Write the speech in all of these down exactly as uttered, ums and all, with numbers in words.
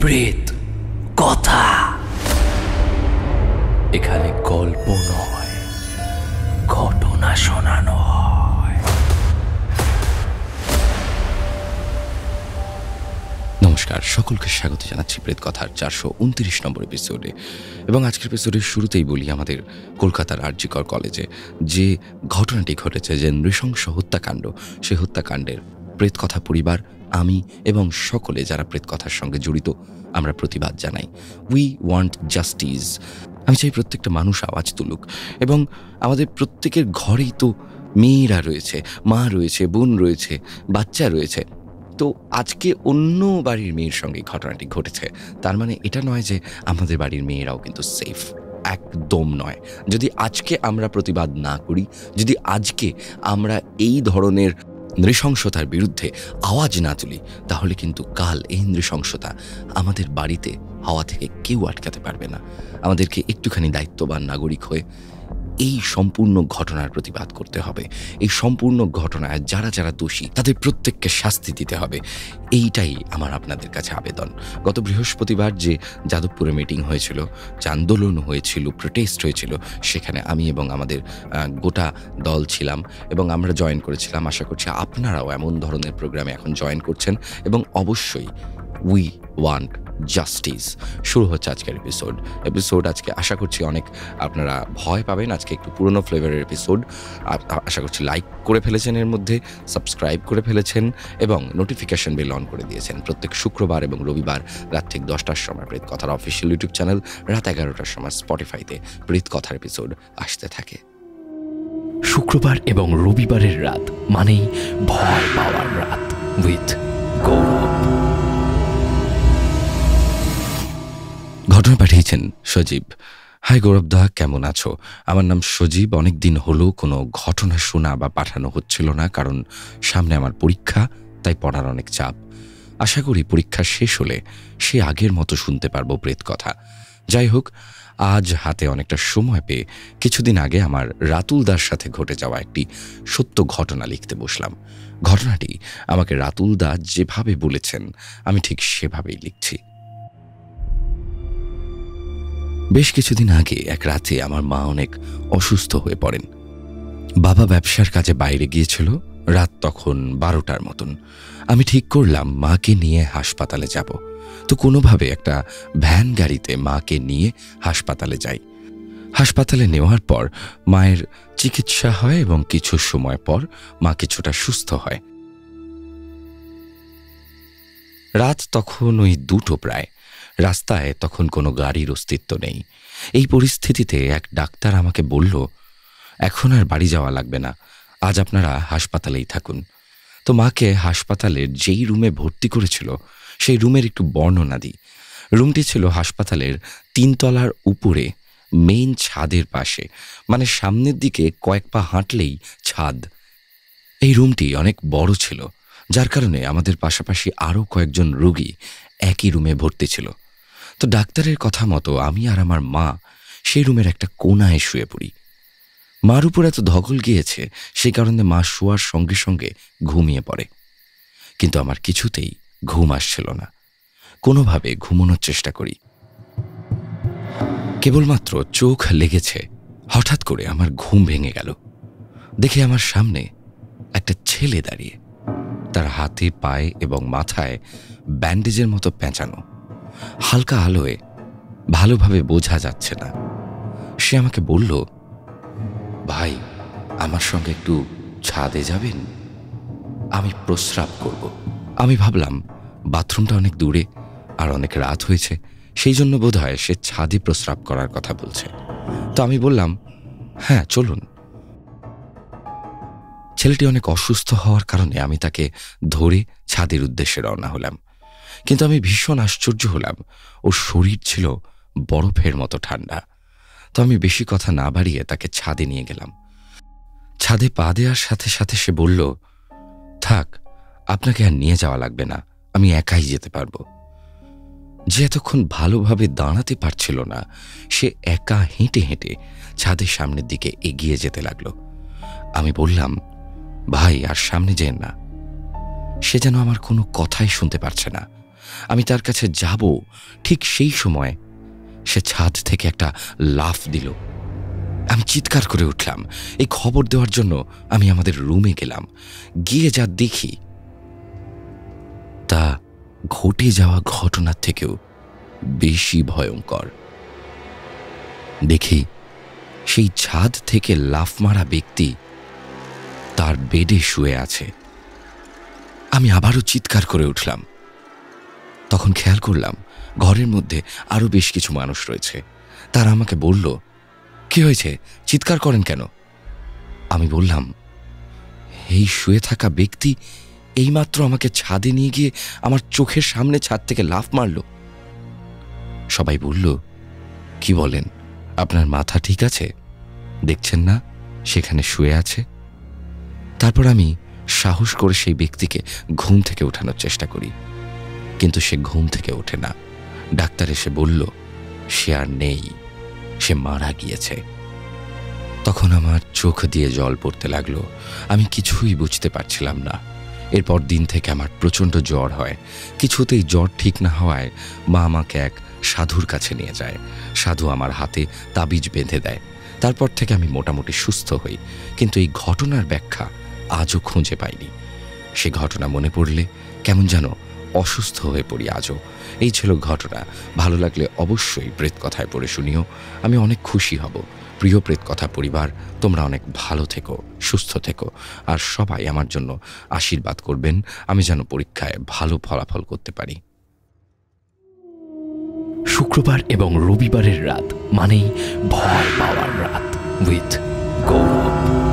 প্রেত কথা। এখানে গল্প নয়, ঘটনা শোনানো হয়। নমস্কার, সকলকে স্বাগত জানাচ্ছি প্রেত কথার চারশো উনত্রিশ নম্বর এপিসোডে। এবং আজকের এপিসোডের শুরুতেই বলি, আমাদের কলকাতার আর জি কর কলেজে যে ঘটনাটি ঘটেছে, যে নৃশংস হত্যাকাণ্ড, সে হত্যাকাণ্ডের প্রেত কথা পরিবার, আমি এবং সকলে যারা প্রেত কথার সঙ্গে জড়িত, আমরা প্রতিবাদ জানাই। We want justice. আমি চাই প্রত্যেকটা মানুষ আওয়াজ তুলুক। এবং আমাদের প্রত্যেকের ঘরেই তো মেয়েরা রয়েছে, মা রয়েছে, বোন রয়েছে, বাচ্চা রয়েছে। তো আজকে অন্য বাড়ির মেয়ের সঙ্গে ঘটনাটি ঘটেছে, তার মানে এটা নয় যে আমাদের বাড়ির মেয়েরাও কিন্তু সেফ। একদম নয়। যদি আজকে আমরা প্রতিবাদ না করি, যদি আজকে আমরা এই ধরনের নৃশংসতার বিরুদ্ধে আওয়াজ না তুলি, তাহলে কিন্তু কাল এই নৃশংসতা আমাদের বাড়িতে হাওয়া থেকে কেউ আটকাতে পারবে না। আমাদেরকে একটুখানি দায়িত্ববান নাগরিক হয়ে এই সম্পূর্ণ ঘটনার প্রতিবাদ করতে হবে। এই সম্পূর্ণ ঘটনায় যারা যারা দোষী, তাদের প্রত্যেককে শাস্তি দিতে হবে। এইটাই আমার আপনাদের কাছে আবেদন। গত বৃহস্পতিবার যে যাদবপুরে মিটিং হয়েছিল, যে আন্দোলন হয়েছিল, প্রোটেস্ট হয়েছিল, সেখানে আমি এবং আমাদের গোটা দল ছিলাম এবং আমরা জয়েন করেছিলাম। আশা করছি আপনারাও এমন ধরনের প্রোগ্রামে এখন জয়েন করছেন। এবং অবশ্যই উই ওয়ান্ট জাস্টিস। শুরু হচ্ছে আজকের এপিসোড এপিসোড আজকে আশা করছি অনেক আপনারা ভয় পাবেন। আজকে একটু পুরনো ফ্লেভারের এপিসোড। আশা করছি লাইক করে ফেলেছেন, এর মধ্যে সাবস্ক্রাইব করে ফেলেছেন এবং নোটিফিকেশন বেল অন করে দিয়েছেন। প্রত্যেক শুক্রবার এবং রবিবার রাত ঠিক দশটার সময় প্রেত কথার অফিসিয়াল ইউটিউব চ্যানেল, রাত এগারোটার সময় স্পটিফাইতে প্রেত কথার এপিসোড আসতে থাকে। শুক্রবার এবং রবিবারের রাত মানেই ভয় পাওয়ার রাত উইথ গৌরব। ঘটনা পাঠিয়েছেন সজীব। হাই গৌরব দা, কেমন আছো? আমার নাম সজীব। অনেক দিন হলো কোনো ঘটনা শোনা বা পাঠানো হচ্ছিল না, কারণ সামনে আমার পরীক্ষা, তাই পড়ার অনেক চাপ। আশা করি পরীক্ষা শেষ হলে সে আগের মতো শুনতে পারবো প্রেত কথা। যাই হোক, আজ হাতে অনেকটা সময় পেয়ে কিছুদিন আগে আমার রাতুল দার সাথে ঘটে যাওয়া একটি সত্য ঘটনা লিখতে বসলাম। ঘটনাটি আমাকে রাতুল দা যেভাবে বলেছেন, আমি ঠিক সেভাবেই লিখছি। বেশ কিছুদিন আগে এক রাতে আমার মা অনেক অসুস্থ হয়ে পড়েন। বাবা ব্যবসার কাজে বাইরে গিয়েছিল। রাত তখন বারোটার মতন। আমি ঠিক করলাম মাকে নিয়ে হাসপাতালে যাব। তো কোনোভাবে একটা ভ্যান গাড়িতে মাকে নিয়ে হাসপাতালে যাই। হাসপাতালে নেওয়ার পর মায়ের চিকিৎসা হয় এবং কিছু সময় পর মা কিছুটা সুস্থ হয়। রাত তখন ওই দুটো প্রায়। রাস্তায় তখন কোনো গাড়ির অস্তিত্ব নেই। এই পরিস্থিতিতে এক ডাক্তার আমাকে বলল, এখন আর বাড়ি যাওয়া লাগবে না, আজ আপনারা হাসপাতালেই থাকুন। তো মাকে হাসপাতালের যেই রুমে ভর্তি করেছিল, সেই রুমের একটু বর্ণনা দিই। রুমটি ছিল হাসপাতালের তিনতলার উপরে মেইন ছাদের পাশে, মানে সামনের দিকে কয়েক পা হাঁটলেই ছাদ। এই রুমটি অনেক বড় ছিল, যার কারণে আমাদের পাশাপাশি আরও কয়েকজন রোগী একই রুমে ভর্তি ছিল। তো ডাক্তারের কথা মতো আমি আর আমার মা সেই রুমের একটা কোনায় শুয়ে পড়ি। মার উপর এত ধকল গিয়েছে, সেই কারণে মা শোয়ার সঙ্গে সঙ্গে ঘুমিয়ে পড়ে। কিন্তু আমার কিছুতেই ঘুম আসছিল না। কোনোভাবে ঘুমানোর চেষ্টা করি, কেবলমাত্র চোখ লেগেছে, হঠাৎ করে আমার ঘুম ভেঙে গেল। দেখে আমার সামনে একটা ছেলে দাঁড়িয়ে, তার হাতে, পায়ে এবং মাথায় ব্যান্ডেজের মতো পেঁচানো। হালকা আলোয় ভালোভাবে বোঝা যাচ্ছে না। সে আমাকে বলল, ভাই, আমার সঙ্গে একটু ছাদে যাবেন? আমি প্রস্রাব করব। আমি ভাবলাম বাথরুমটা অনেক দূরে আর অনেক রাত হয়েছে, সেই জন্য বোধহয় সে ছাদে প্রস্রাব করার কথা বলছে। তো আমি বললাম, হ্যাঁ চলুন। ছেলেটি অনেক অসুস্থ হওয়ার কারণে আমি তাকে ধরে ছাদের উদ্দেশ্যে রওনা হলাম। কিন্তু আমি ভীষণ আশ্চর্য হলাম, ওর শরীর ছিল বরফের মতো ঠান্ডা। তো আমি বেশি কথা না বাড়িয়ে তাকে ছাদে নিয়ে গেলাম। ছাদে পা দেওয়ার সাথে সাথে সে বলল, থাক, আপনাকে আর নিয়ে যাওয়া লাগবে না, আমি একাই যেতে পারবো। যে এতক্ষণ ভালোভাবে দাঁড়াতে পারছিল না, সে একা হেঁটে হেঁটে ছাদের সামনের দিকে এগিয়ে যেতে লাগলো। আমি বললাম, ভাই আর সামনে যেন না। সে যেন আমার কোনো কথাই শুনতে পারছে না। আমি তার কাছে যাব, ঠিক সেই সময় সে ছাদ থেকে একটা লাফ দিল। আমি চিৎকার করে উঠলাম। এই খবর দেওয়ার জন্য আমি আমাদের রুমে গেলাম। গিয়ে যা দেখি তা ঘটে যাওয়া ঘটনার থেকেও বেশি ভয়ঙ্কর। দেখি সেই ছাদ থেকে লাফ মারা ব্যক্তি তার বেডে শুয়ে আছে। আমি আবারও চিৎকার করে উঠলাম। তখন খেয়াল করলাম ঘরের মধ্যে আরো বেশ কিছু মানুষ রয়েছে। তারা আমাকে বলল, কি হয়েছে, চিৎকার করেন কেন? আমি বললাম, এই শুয়ে থাকা ব্যক্তি এইমাত্র আমাকে ছাদে নিয়ে গিয়ে আমার চোখের সামনে ছাদ থেকে লাফ মারল। সবাই বলল, কি বলেন, আপনার মাথা ঠিক আছে? দেখছেন না সেখানে শুয়ে আছে? তারপর আমি সাহস করে সেই ব্যক্তিকে ঘুম থেকে ওঠানোর চেষ্টা করি, কিন্তু সে ঘুম থেকে ওঠে না। ডাক্তার এসে বলল সে আর নেই, সে মারা গিয়েছে। তখন আমার চোখ দিয়ে জল পড়তে লাগলো। আমি কিছুই বুঝতে পারছিলাম না। এরপর দিন থেকে আমার প্রচণ্ড জ্বর হয়। কিছুতেই জ্বর ঠিক না হওয়ায় মা আমাকে এক সাধুর কাছে নিয়ে যায়। সাধু আমার হাতে তাবিজ বেঁধে দেয়। তারপর থেকে আমি মোটামুটি সুস্থ হই, কিন্তু এই ঘটনার ব্যাখ্যা আজও খুঁজে পাইনি। সে ঘটনা মনে পড়লে কেমন যেন অসুস্থ হয়ে পড়ি আজও। এই ছিল ঘটনা। ভালো লাগলে অবশ্যই প্রেত কথায় পড়ে শুনিও। আমি অনেক খুশি হব। প্রিয় প্রেত কথা পরিবার, তোমরা অনেক ভালো থেকো, সুস্থ থেকো, আর সবাই আমার জন্য আশীর্বাদ করবেন আমি যেন পরীক্ষায় ভালো ফলাফল করতে পারি। শুক্রবার এবং রবিবারের রাত মানেই ভয় পাওয়ার রাত with Gaurav.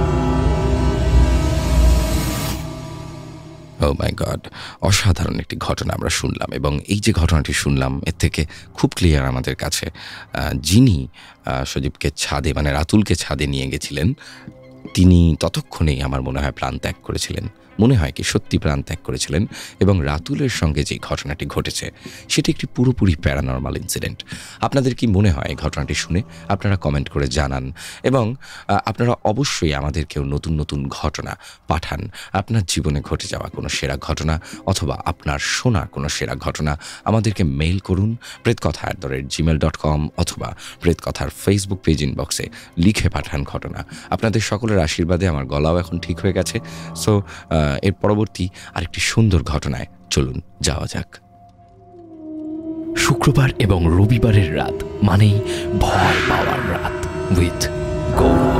O my god, অসাধারণ একটি ঘটনা আমরা শুনলাম, এবং এই যে ঘটনাটি শুনলাম এর থেকে খুব ক্লিয়ার আমাদের কাছে যিনি সজীবকে ছাদে মানে রাতুলকে ছাদে নিয়ে গেছিলেন তিনি ততক্ষণেই আমার মনে হয় প্রাণ ত্যাগ করেছিলেন। মনে হয় কি সত্যি প্রাণ ত্যাগ করেছিলেন। এবং রাতুলের সঙ্গে যে ঘটনাটি ঘটেছে সেটি একটি পুরোপুরি প্যারানর্মাল ইনসিডেন্ট। আপনাদের কি মনে হয় ঘটনাটি শুনে? আপনারা কমেন্ট করে জানান, এবং আপনারা অবশ্যই আমাদেরকেও নতুন নতুন ঘটনা পাঠান। আপনার জীবনে ঘটে যাওয়া কোনো সেরা ঘটনা অথবা আপনার শোনা কোনো সেরা ঘটনা আমাদেরকে মেইল করুন প্রেতকথা at the rate Gmail dot com অথবা প্রেতকথার ফেসবুক পেজ ইনবক্সে লিখে পাঠান ঘটনা। আপনাদের সকলের আশীর্বাদে আমার গলাও এখন ঠিক হয়ে গেছে। সো এর পরবর্তী আরেকটি সুন্দর ঘটনায় চলুন যাওয়া যাক। শুক্রবার এবং রবিবারের রাত মানেই ভয় পাওয়ার রাত উইথ গৌরব।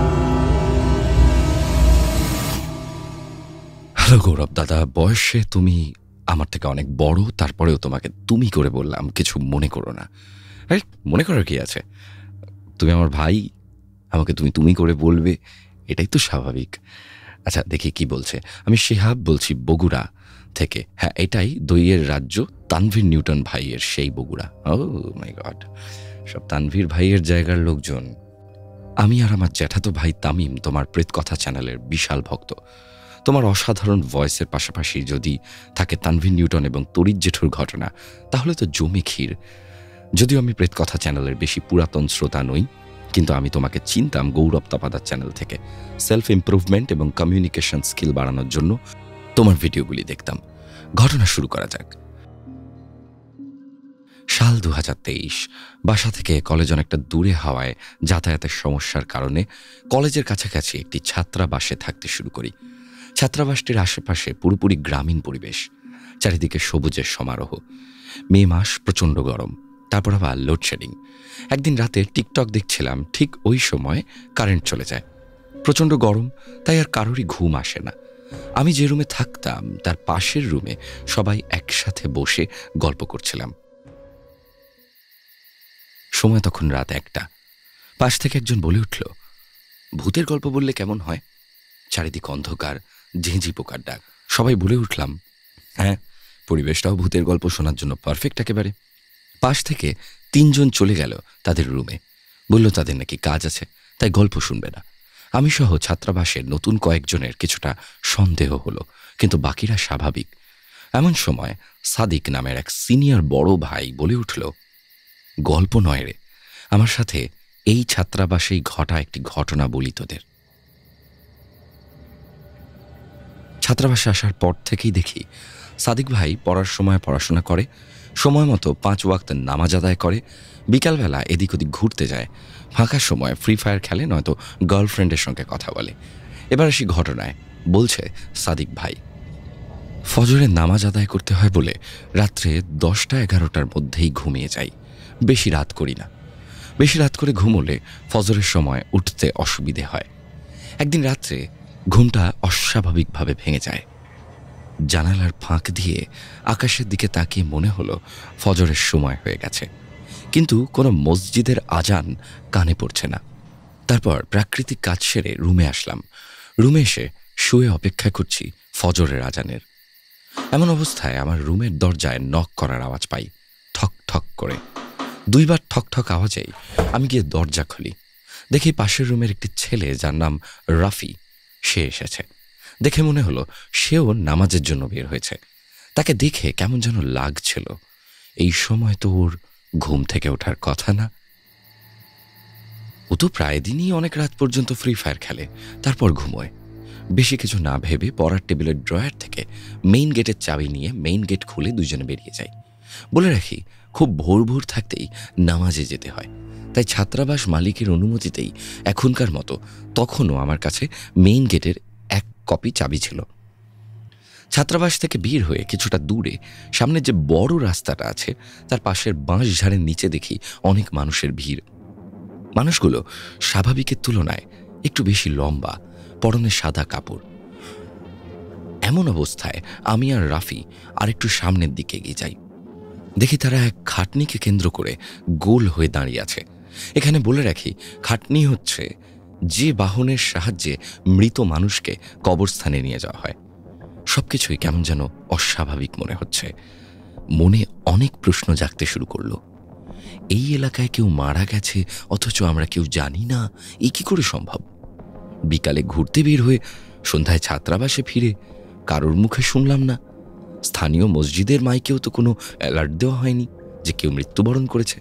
হ্যালো গৌরব দাদা, বয়সে তুমি আমার থেকে অনেক বড়, তারপরেও তোমাকে তুমি করে বললাম, কিছু মনে করো না। আরে মনে করার কি আছে, তুমি আমার ভাই, আমাকে তুমি তুমি করে বলবে, এটাই তো স্বাভাবিক। আচ্ছা দেখি কি বলছে। আমি শিহাব বলছি বগুড়া থেকে। হ্যাঁ, এটাই দইয়ের রাজ্য, তানভীর নিউটন ভাইয়ের সেই বগুড়া। ও মাই গড, সব তানভীর ভাইয়ের জায়গার লোকজন। আমি আর আমার জ্যাঠাতো ভাই তামিম তোমার প্রেতকথা চ্যানেলের বিশাল ভক্ত। তোমার অসাধারণ ভয়েসের পাশাপাশি যদি থাকে তানভীর নিউটন এবং তরিৎ জেঠুর ঘটনা, তাহলে তো জমে ক্ষীর। যদিও আমি প্রেতকথা চ্যানেলের বেশি পুরাতন শ্রোতা নই, কিন্তু আমি তোমাকে চিনতাম গৌরব তাপাদার চ্যানেল থেকে। সেলফ ইমপ্রুভমেন্ট এবং কমিউনিকেশন স্কিল বাড়ানোর জন্য তোমার ভিডিওগুলি দেখতাম। ঘটনা শুরু করা যাক। সাল দু হাজার তেইশ। বাসা থেকে কলেজ অনেকটা দূরে হওয়ায় যাতায়াতের সমস্যার কারণে কলেজের কাছাকাছি একটি ছাত্রাবাসে থাকতে শুরু করি। ছাত্রাবাসটির আশেপাশে পুরোপুরি গ্রামীণ পরিবেশ, চারিদিকে সবুজের সমারোহ। মে মাস, প্রচণ্ড গরম, তারপর আবার লোডশেডিং। একদিন রাতে টিকটক দেখছিলাম, ঠিক ওই সময় কারেন্ট চলে যায়। প্রচণ্ড গরম, তাই আর কারোরই ঘুম আসে না। আমি যে রুমে থাকতাম তার পাশের রুমে সবাই একসাথে বসে গল্প করছিলাম। সময় তখন রাত একটা। পাশ থেকে একজন বলে উঠল, ভূতের গল্প বললে কেমন হয়? চারিদিক অন্ধকার, ঝিঁঝি পোকার ডাক। সবাই বলে উঠলাম, হ্যাঁ, পরিবেশটাও ভূতের গল্প শোনার জন্য পারফেক্ট একেবারে। পাশ থেকে তিনজন চলে গেল তাদের রুমে। বলল তাদের নাকি কাজ আছে, তাই গল্প শুনবে না। আমি সহ ছাত্রাবাসের নতুন কয়েকজনের কিছুটা সন্দেহ হলো, কিন্তু বাকিরা স্বাভাবিক। এমন সময় সাদিক নামের এক সিনিয়র বড় ভাই বলে উঠল, গল্প নয় রে, আমার সাথে এই ছাত্রাবাসেই ঘটা একটি ঘটনা বলি তোদের। ছাত্রাবাসে আসার পর থেকেই দেখি সাদিক ভাই পড়ার সময় পড়াশোনা করে, সময় মতো পাঁচ ওয়াক্ত নামাজ আদায় করে, বিকালবেলা এদিক ওদিক ঘুরতে যায়, ফাঁকার সময় ফ্রি ফায়ার খেলে, নয়তো গার্লফ্রেন্ডের সঙ্গে কথা বলে। এবার আসি ঘটনায়। বলছে সাদিক ভাই, ফজরের নামাজ আদায় করতে হয় বলে রাত্রে দশটা এগারোটার মধ্যেই ঘুমিয়ে যাই, বেশি রাত করি না। বেশি রাত করে ঘুমোলে ফজরের সময় উঠতে অসুবিধে হয়। একদিন রাত্রে ঘুমটা অস্বাভাবিকভাবে ভেঙে যায়। জানালার ফাঁক দিয়ে আকাশের দিকে তাকিয়ে মনে হলো ফজরের সময় হয়ে গেছে, কিন্তু কোনো মসজিদের আজান কানে পড়ছে না। তারপর প্রাকৃতিক কাজ সেরে রুমে আসলাম। রুমে এসে শুয়ে অপেক্ষা করছি ফজরের আজানের। এমন অবস্থায় আমার রুমের দরজায় নক করার আওয়াজ পাই, ঠক ঠক করে। দুইবার ঠক ঠক আওয়াজেই আমি গিয়ে দরজা খুলি। দেখি পাশের রুমের একটি ছেলে, যার নাম রাফি, সে এসেছে। দেখে মনে হলো সেও নামাজের জন্য বের হয়েছে। তাকে দেখে কেমন যেন লাগছিল। এই সময় তো ওর ঘুম থেকে ওঠার কথা না। ও তো প্রায় দিনই অনেক রাত পর্যন্ত ফ্রি ফায়ার খেলে, তারপর ঘুমোয়। বেশি কিছু না ভেবে পড়ার টেবিলের ড্রয়ার থেকে মেইন গেটের চাবি নিয়ে মেইন গেট খুলে দুজনে বেরিয়ে যায়। বলে রাখি, খুব ভোর ভোর থাকতেই নামাজে যেতে হয়, তাই ছাত্রাবাস মালিকের অনুমতিতেই এখনকার মতো তখনও আমার কাছে মেইন গেটের এক কপি চাবি ছিল। ছাত্রাবাস থেকে বের হয়ে কিছুটা দূরে সামনে যে বড় রাস্তাটা আছে, তার পাশের বাঁশ ঝাড়ের নিচে দেখি অনেক মানুষের ভিড়। মানুষগুলো স্বাভাবিকের তুলনায় একটু বেশি লম্বা, পরনে সাদা কাপড়। এমন অবস্থায় আমি আর রাফি আরেকটু সামনের দিকে এগিয়ে যাই। দেখি তারা এক খাটনিকে কেন্দ্র করে গোল হয়ে দাঁড়িয়ে আছে। এখানে বলে রাখি, খাটনি হচ্ছে যে বাহনের সাহায্যে মৃত মানুষকে কবরস্থানে নিয়ে যাওয়া হয়। সবকিছুই কেমন যেন অস্বাভাবিক মনে হচ্ছে। মনে অনেক প্রশ্ন জাগতে শুরু করলো। এই এলাকায় কেউ মারা গেছে অথচ আমরা কেউ জানি না, এ কি করে সম্ভব? বিকালে ঘুরতে বের হয়ে সন্ধ্যায় ছাত্রাবাসে ফিরে কারোর মুখে শুনলাম না। স্থানীয় মসজিদের মাইকেও তো কোনো অ্যালার্ট দেওয়া হয়নি যে কেউ মৃত্যুবরণ করেছে।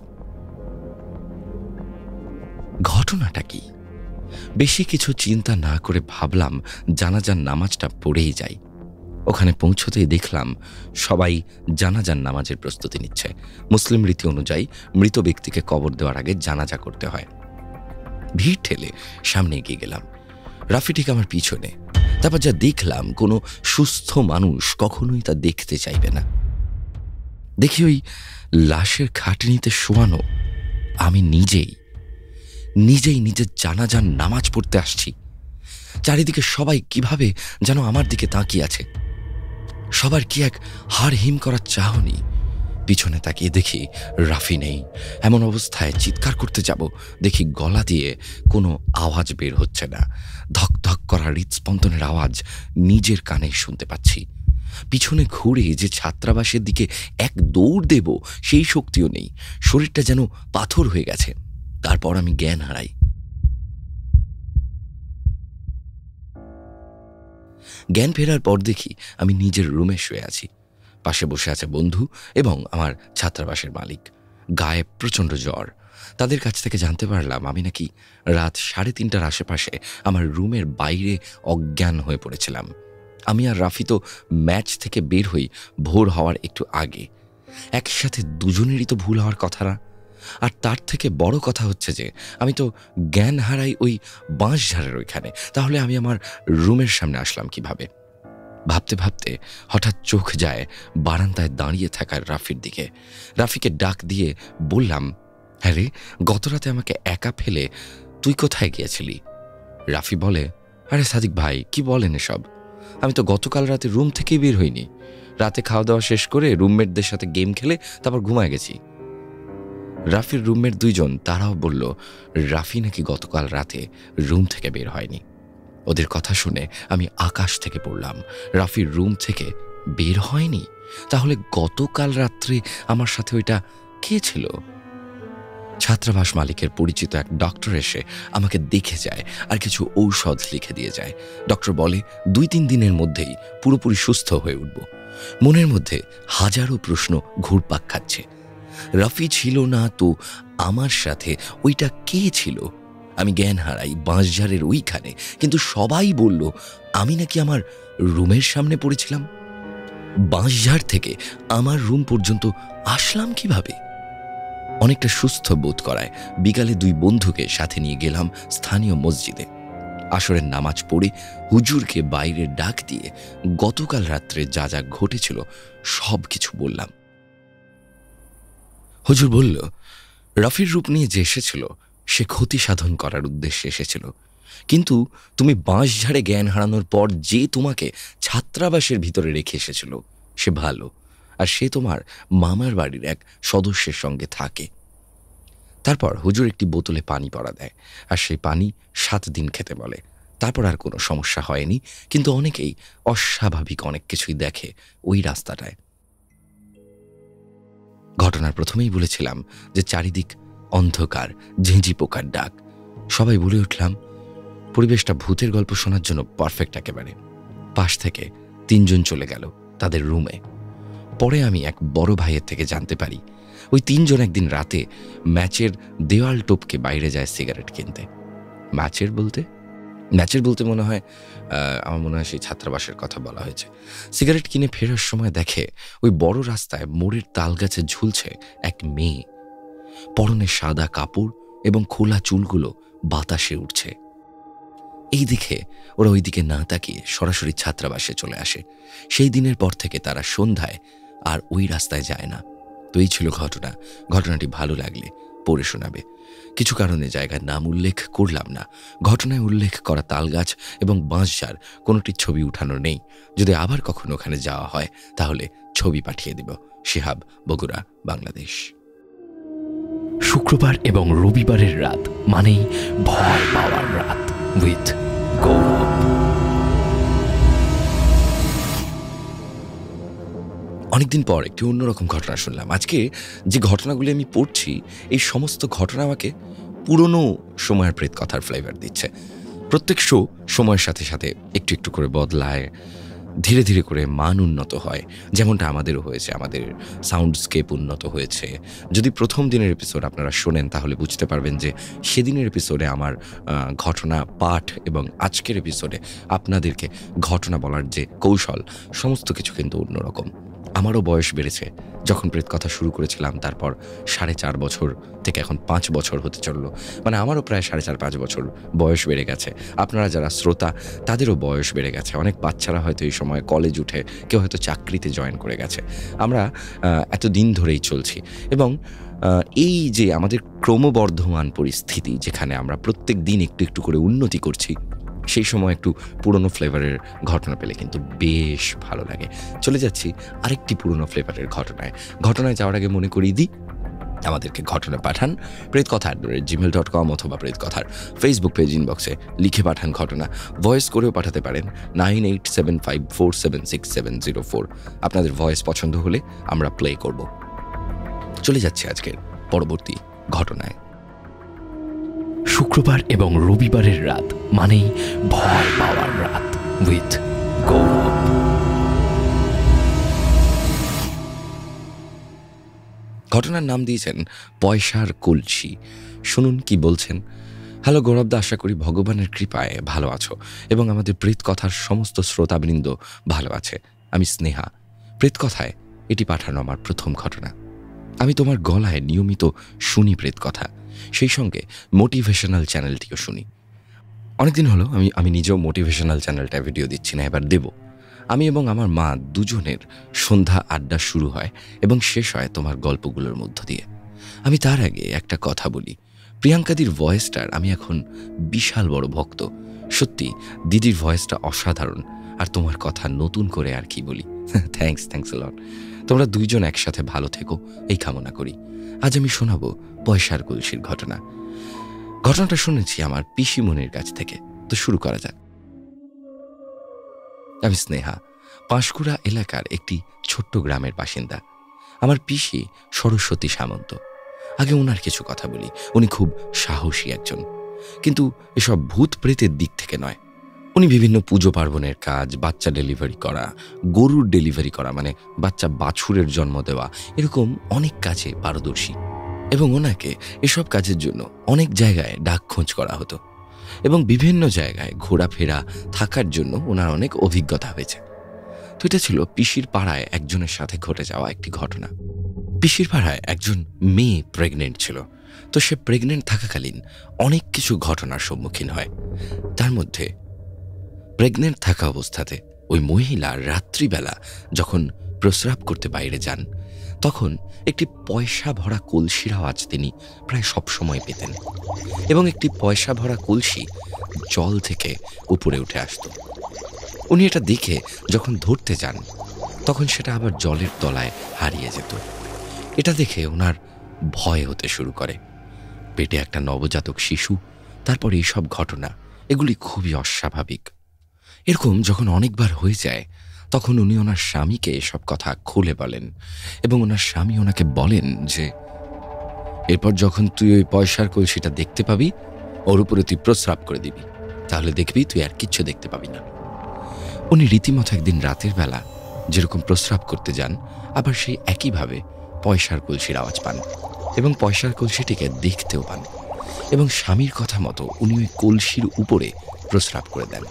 ঘটনাটা কি? বেশি কিছু চিন্তা না করে ভাবলাম জানাজার নামাজটা পড়েই যাই। ওখানে পৌঁছতেই দেখলাম সবাই জানাজার নামাজের প্রস্তুতি নিচ্ছে। মুসলিম রীতি অনুযায়ী মৃত ব্যক্তিকে কবর দেওয়ার আগে জানাজা করতে হয়। ভিড় ঠেলে সামনে এগিয়ে গেলাম, রাফি ঠিক আমার পিছনে। তারপর যা দেখলাম, কোনো সুস্থ মানুষ কখনোই তা দেখতে চাইবে না। দেখি ওই লাশের খাটনিতে শোয়ানো আমি নিজেই নিজেই নিজের জানাজার নামাজ পড়তে আসছি। চারিদিকে সবাই কিভাবে যেন আমার দিকে তাকিয়ে আছে। সবার কি এক হাড় হিম করার চাহনি। পিছনে তাকিয়ে দেখি রাফি নেই। এমন অবস্থায় চিৎকার করতে যাব, দেখি গলা দিয়ে কোনো আওয়াজ বের হচ্ছে না। ধক ধক করা হৃদস্পন্দনের আওয়াজ নিজের কানে শুনতে পাচ্ছি। পিছনে ঘুরে যে ছাত্রাবাসের দিকে এক দৌড় দেব, সেই শক্তিও নেই। শরীরটা যেন পাথর হয়ে গেছে। তারপর আমি জ্ঞান হারাই। জ্ঞান ফেরার পর দেখি আমি নিজের রুমে শুয়ে আছি। পাশে বসে আছে বন্ধু এবং আমার ছাত্রাবাসের মালিক। গায়ে প্রচণ্ড জ্বর। তাদের কাছ থেকে জানতে পারলাম আমি নাকি রাত সাড়ে তিনটার আশেপাশে আমার রুমের বাইরে অজ্ঞান হয়ে পড়েছিলাম। আমি আর রাফি তো ম্যাচ থেকে বের হই ভোর হওয়ার একটু আগে। একসাথে দুজনেরই তো ভুল হওয়ার কথা না। আর তার থেকে বড় কথা হচ্ছে যে আমি তো জ্ঞান হারাই ওই বাঁশঝাড়ের ওইখানে। তাহলে আমি আমার রুমের সামনে আসলাম কিভাবে? ভাবতে ভাবতে হঠাৎ চোখ যায় বারান্দায় দাঁড়িয়ে থাকার রাফির দিকে। রাফিকে ডাক দিয়ে বললাম, হ্যাঁ রে, গতরাতে আমাকে একা ফেলে তুই কোথায় গিয়েছিলি? রাফি বলে, আরে সাদিক ভাই, কি বলেন এসব? আমি তো গতকাল রাতে রুম থেকেই বের হইনি। রাতে খাওয়া দাওয়া শেষ করে রুমমেটদের সাথে গেম খেলে তারপর ঘুমায় গেছি। রাফির রুমমেট দুইজন, তারাও বলল রাফি নাকি গতকাল রাতে রুম থেকে বের হয়নি। ওদের কথা শুনে আমি আকাশ থেকে পড়লাম। রাফির রুম থেকে বের হয়নি? তাহলে গতকাল রাত্রে আমার সাথে ওইটা কে ছিল? ছাত্রাবাস মালিকের পরিচিত এক ডক্টর এসে আমাকে দেখে যায় আর কিছু ঔষধ লিখে দিয়ে যায়। ডক্টর বলে দুই তিন দিনের মধ্যেই পুরোপুরি সুস্থ হয়ে উঠব। মনের মধ্যে হাজারো প্রশ্ন ঘুরপাক খাচ্ছে। রাফি ছিল না তো আমার সাথে ওইটা কে ছিল? আমি জ্ঞান হারাই বাঁশঝাড়ের ওইখানে, কিন্তু সবাই বলল আমি নাকি আমার রুমের সামনে পড়েছিলাম। বাঁশঝাড় থেকে আমার রুম পর্যন্ত আসলাম কিভাবে? অনেকটা সুস্থ বোধ করায় বিকালে দুই বন্ধুকে সাথে নিয়ে গেলাম স্থানীয় মসজিদে। আসরের নামাজ পড়ে হুজুরকে বাইরে ডাক দিয়ে গতকাল রাত্রে যা যা ঘটেছিল সব কিছু বললাম। হুজুর বলল, রফির রূপ নিয়ে যে এসেছিল সে ক্ষতি সাধন করার উদ্দেশ্যে এসেছিল, কিন্তু তুমি বাঁশঝাড়ে জ্ঞান হারানোর পর যে তোমাকে ছাত্রাবাসের ভিতরে রেখে এসেছিল সে ভালো, আর সে তোমার মামার বাড়ির এক সদস্যের সঙ্গে থাকে। তারপর হুজুর একটি বোতলে পানি পড়া দেয়, আর সেই পানি সাত দিন খেতে বলে। তারপর আর কোনো সমস্যা হয়নি, কিন্তু অনেকেই অস্বাভাবিক অনেক কিছুই দেখে ওই রাস্তাটায়। ঘটনার প্রথমেই বলেছিলাম যে চারিদিক অন্ধকার, ঝিঁঝি পোকার ডাক। সবাই বলে উঠলাম, পরিবেশটা ভূতের গল্প শোনার জন্য পারফেক্ট একেবারে। পাশ থেকে তিনজন চলে গেল তাদের রুমে। পরে আমি এক বড় ভাইয়ের থেকে জানতে পারি ওই তিনজন একদিন রাতে ম্যাচের দেওয়াল টপকে বাইরে যায় সিগারেট কিনতে। ম্যাচের বলতে ম্যাচের বলতে মনে হয় আমার মনে হয় সেই ছাত্রাবাসের কথা বলা হয়েছে। সিগারেট কিনে ফেরার সময় দেখে ওই বড় রাস্তায় মোড়ের তাল গাছে ঝুলছে এক মেয়ে। পরনে সাদা কাপড় এবং খোলা চুলগুলো বাতাসে উঠছে। এই দিকে ওরা ওই দিকে না তাকিয়ে সরাসরি ছাত্রাবাসে চলে আসে। সেই দিনের পর থেকে তারা সন্ধ্যায় আর ওই রাস্তায় যায় না। তো এই ছিল ঘটনা। ঘটনাটি ভালো লাগলে পড়ে শোনাবে। কিছু কারণে জায়গার নাম উল্লেখ করলাম না। ঘটনায় উল্লেখ করা তালগাছ এবং বাঁশঝাড় কোনোটির ছবি উঠানো নেই। যদি আবার কখনো ওখানে যাওয়া হয় তাহলে ছবি পাঠিয়ে দিব। শিহাব, বগুড়া, বাংলাদেশ। শুক্রবার এবং রবিবারের রাত মানেই ভয় পাওয়ার রাত উইথ গৌরব। অনেকদিন পর একটি অন্যরকম ঘটনা শুনলাম। আজকে যে ঘটনাগুলি আমি পড়ছি এই সমস্ত ঘটনা আমাকে পুরনো সময়ের প্রেত কথার ফ্লেভার দিচ্ছে। প্রত্যেক শো সময়ের সাথে সাথে একটু একটু করে বদলায়, ধীরে ধীরে করে মান উন্নত হয়, যেমনটা আমাদেরও হয়েছে। আমাদের সাউন্ডস্কেপ উন্নত হয়েছে। যদি প্রথম দিনের এপিসোড আপনারা শোনেন তাহলে বুঝতে পারবেন যে সেদিনের এপিসোডে আমার ঘটনা পাঠ এবং আজকের এপিসোডে আপনাদেরকে ঘটনা বলার যে কৌশল সমস্ত কিছু কিন্তু অন্যরকম। আমারও বয়স বেড়েছে। যখন প্রেত কথা শুরু করেছিলাম তারপর সাড়ে চার বছর থেকে এখন পাঁচ বছর হতে চললো। মানে আমারও প্রায় সাড়ে চার পাঁচ বছর বয়স বেড়ে গেছে। আপনারা যারা শ্রোতা তাদেরও বয়স বেড়ে গেছে। অনেক বাচ্চারা হয়তো এই সময় কলেজ উঠে, কেউ হয়তো চাকরিতে জয়েন করে গেছে। আমরা এত দিন ধরেই চলছি এবং এই যে আমাদের ক্রমবর্ধমান পরিস্থিতি, যেখানে আমরা প্রত্যেক দিন একটু একটু করে উন্নতি করছি, সেই সময় একটু পুরনো ফ্লেভারের ঘটনা পেলে কিন্তু বেশ ভালো লাগে। চলে যাচ্ছি আরেকটি পুরনো ফ্লেভারের ঘটনায়। ঘটনায় যাওয়ার আগে মনে করিয়ে দিই, আমাদেরকে ঘটনা পাঠান প্রেত কথা at the rate Gmail dot com অথবা প্রেত কথার ফেসবুক পেজ ইনবক্সে লিখে পাঠান ঘটনা। ভয়েস করেও পাঠাতে পারেন nine eight seven five four seven six seven zero four. আপনাদের ভয়েস পছন্দ হলে আমরা প্লে করব। চলে যাচ্ছি আজকের পরবর্তী ঘটনায়। শুক্রবার এবং রবিবারের রাত মানেই ভয় পাওয়ার রাত উইথ গৌরব। ঘটনার নাম দিয়েছেন পয়সার কলসি। শুনুন কি বলছেন। হ্যালো গৌরবদা, আশা করি ভগবানের কৃপায় ভালো আছো এবং আমাদের প্রেত কথার সমস্ত শ্রোতাবৃন্দ ভালো আছে। আমি স্নেহা। প্রেত কথায় এটি পাঠানো আমার প্রথম ঘটনা। আমি তোমার গলায় নিয়মিত শুনি প্রেত কথা, সেই সঙ্গে মোটিভেশনাল চ্যানেলটিও শুনি। অনেকদিন হলো আমি আমি নিজেও মোটিভেশনাল চ্যানেলটা ভিডিও দিচ্ছি না, এবার দেব। আমি এবং আমার মা দুজনের সন্ধ্যা আড্ডা শুরু হয় এবং শেষ হয় তোমার গল্পগুলোর মধ্য দিয়ে। আমি তার আগে একটা কথা বলি, প্রিয়াঙ্কাদির ভয়েসটার আমি এখন বিশাল বড় ভক্ত। সত্যি দিদির ভয়েসটা অসাধারণ, আর তোমার কথা নতুন করে আর কি বলি। Thanks thanks a lot. তোমরা দুইজন একসাথে ভালো থেকো এই কামনা করি। আজ আমি শোনাবো পয়সার কলসির ঘটনা। ঘটনাটা শুনেছি আমার পিসিমণির কাছ থেকে। তো শুরু করা যাক। আমি স্নেহা, পাঁশকুড়া এলাকার একটি ছোট্ট গ্রামের বাসিন্দা। আমার পিসি সরস্বতী সামন্ত। আগে ওনার কিছু কথা বলি। উনি খুব সাহসী একজন, কিন্তু এসব ভূত প্রেতের দিক থেকে নয়। উনি বিভিন্ন পুজো পার্বণের কাজ, বাচ্চা ডেলিভারি করা, গরুর ডেলিভারি করা মানে বাচ্চা বাছুরের জন্ম দেওয়া, এরকম অনেক কাজে পারদর্শী এবং ওনাকে এসব কাজের জন্য অনেক জায়গায় ডাক খোঁজ করা হতো এবং বিভিন্ন জায়গায় ঘোরাফেরা থাকার জন্য ওনার অনেক অভিজ্ঞতা হয়েছে। তো এটা ছিল পিসির পাড়ায় একজনের সাথে ঘটে যাওয়া একটি ঘটনা। পিসির পাড়ায় একজন মেয়ে প্রেগনেন্ট ছিল। তো সে প্রেগনেন্ট থাকাকালীন অনেক কিছু ঘটনার সম্মুখীন হয়। তার মধ্যে প্রেগনেন্ট থাকা অবস্থাতে ওই মহিলা রাত্রিবেলা যখন প্রস্রাব করতে বাইরে যান, তখন একটি পয়সা ভরা কলসির আওয়াজ তিনি প্রায় সবসময় পেতেন, এবং একটি পয়সা ভরা কলসি জল থেকে উপরে উঠে আসত। উনি এটা দেখে যখন ধরতে যান, তখন সেটা আবার জলের তলায় হারিয়ে যেত। এটা দেখে ওনার ভয় হতে শুরু করে। পেটে একটা নবজাতক শিশু, তারপর এইসব ঘটনা, এগুলি খুবই অস্বাভাবিক। এরকম যখন অনেকবার হয়ে যায়, তখন উনি ওনার স্বামীকে এসব কথা খুলে বলেন, এবং ওনার স্বামী ওনাকে বলেন যে এরপর যখন তুই ওই পয়সার কলসিটা দেখতে পাবি, ওর উপরে তুই প্রস্রাব করে দিবি, তাহলে দেখবি তুই আর কিচ্ছু দেখতে পাবি না। উনি রীতিমতো একদিন রাতের বেলা যেরকম প্রস্রাব করতে যান, আবার সেই একইভাবে পয়সার কলসির আওয়াজ পান, এবং পয়সার কলসিটিকে দেখতেও পান, এবং স্বামীর কথা মতো উনি ওই কলসির উপরে প্রস্রাব করে দেন।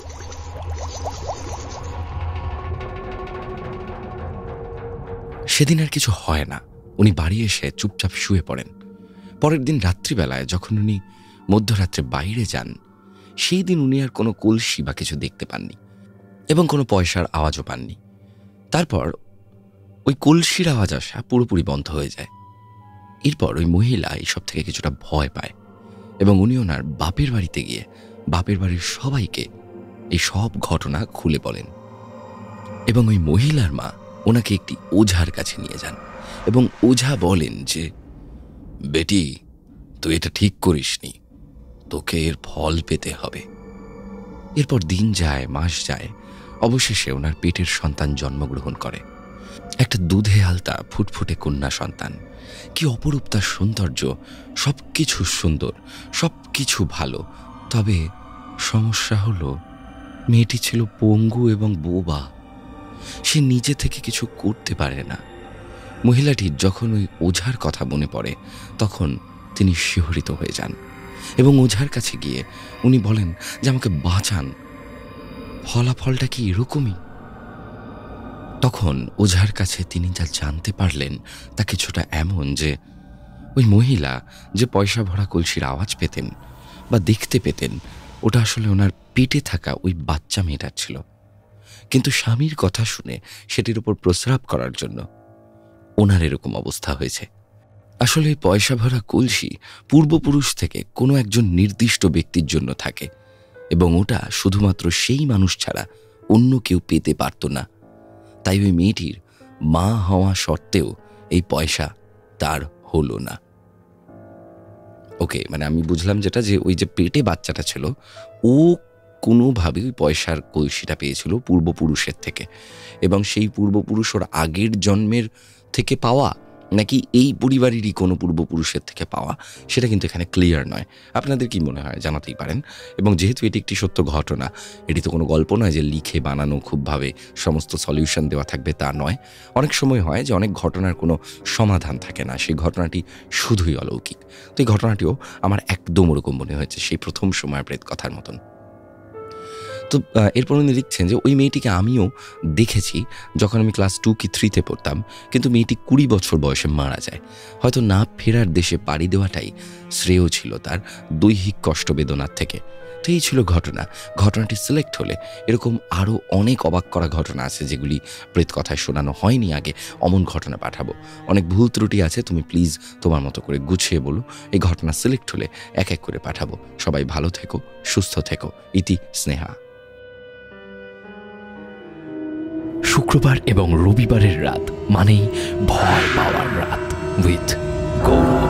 সেদিন আর কিছু হয় না। উনি বাড়ি এসে চুপচাপ শুয়ে পড়েন। পরের দিন রাত্রিবেলায় যখন উনি মধ্যরাত্রে বাইরে যান, সেই দিন উনি আর কোনো কলসি বা কিছু দেখতে পাননি, এবং কোনো পয়সার আওয়াজও পাননি। তারপর ওই কলসির আওয়াজ আসা পুরোপুরি বন্ধ হয়ে যায়। এরপর ওই মহিলা এইসব থেকে কিছুটা ভয় পায়, এবং উনি ওনার বাপের বাড়িতে গিয়ে বাপের বাড়ির সবাইকে এই সব ঘটনা খুলে বলেন। এবং ওই মহিলার মা ওনাকে একটি ওঝার কাছে নিয়ে যান, এবং ওঝা বলেন যে বেটি, তুই এটা ঠিক করিসনি, তোকে এর ফল পেতে হবে। এরপর দিন যায়, মাস যায়, অবশেষে ওনার পেটের সন্তান জন্মগ্রহণ করে। একটা দুধে আলতা ফুটফুটে কন্যা সন্তান। কি অপরূপ তার সৌন্দর্য, সব কিছু সুন্দর, সব কিছু ভালো। তবে সমস্যা হলো, মেয়েটি ছিল পঙ্গু এবং বোবা। সে নিজে থেকে কিছু করতে পারে না। মহিলাটির যখন ওই ওঝার কথা মনে পড়ে, তখন তিনি শিহরিত হয়ে যান, এবং ওঝার কাছে গিয়ে উনি বলেন যে আমাকে বাঁচান, ফলাফলটা কি এরকমই? তখন ওঝার কাছে তিনি যা জানতে পারলেন তা কিছুটা এমন যে ওই মহিলা যে পয়সা ভরা কলসির আওয়াজ পেতেন বা দেখতে পেতেন, ওটা আসলে ওনার পেটে থাকা ওই বাচ্চা মেয়েটার ছিল। কিন্তু স্বামীর কথা শুনে সেটির উপর প্রস্রাব করার জন্য ওনার এরকম অবস্থা হয়েছে। আসলে এই পয়সা ভরা কলসি পূর্বপুরুষ থেকে কোনো একজন নির্দিষ্ট ব্যক্তির জন্য থাকে, এবং ওটা শুধুমাত্র সেই মানুষ ছাড়া অন্য কেউ পেতে পারত না। তাই ওই মেয়েটির মা হওয়া সত্ত্বেও এই পয়সা তার হলো না। ওকে, মানে আমি বুঝলাম যেটা, যে ওই যে পেটে বাচ্চাটা ছিল, ও কোনোভাবে ওই পয়সার কলসিটা পেয়েছিল পূর্বপুরুষের থেকে, এবং সেই পূর্বপুরুষ ওর আগের জন্মের থেকে পাওয়া নাকি এই পরিবারেরই কোনো পূর্বপুরুষের থেকে পাওয়া, সেটা কিন্তু এখানে ক্লিয়ার নয়। আপনাদের কি মনে হয় জানাতেই পারেন। এবং যেহেতু এটি একটি সত্য ঘটনা, এটি তো কোনো গল্প নয় যে লিখে বানানো খুবভাবে সমস্ত সলিউশন দেওয়া থাকবে, তা নয়। অনেক সময় হয় যে অনেক ঘটনার কোনো সমাধান থাকে না, সেই ঘটনাটি শুধুই অলৌকিক। তো এই ঘটনাটিও আমার একদম ওরকম মনে হয়েছে, সেই প্রথম সময়ের প্রেত কথার মতন। তো এরপর উনি লিখছেন যে ওই মেয়েটিকে আমিও দেখেছি যখন আমি ক্লাস টু কি থ্রিতে পড়তাম, কিন্তু মেয়েটি কুড়ি বছর বয়সে মারা যায়। হয়তো না ফেরার দেশে পাড়ি দেওয়াটাই শ্রেয় ছিল তার দৈহিক কষ্ট বেদনার থেকে। তো এই ছিল ঘটনা। ঘটনাটি সিলেক্ট হলে এরকম আরও অনেক অবাক করা ঘটনা আছে যেগুলি প্রেত কথায় শোনানো হয়নি আগে, অমন ঘটনা পাঠাবো। অনেক ভুল ত্রুটি আছে, তুমি প্লিজ তোমার মতো করে গুছিয়ে বলো। এই ঘটনা সিলেক্ট হলে এক এক করে পাঠাবো। সবাই ভালো থেকো, সুস্থ থেকো। ইতি স্নেহা। শুক্রবার এবং রবিবারের রাত মানেই ভয় পাওয়ার রাত উইথ গৌরব।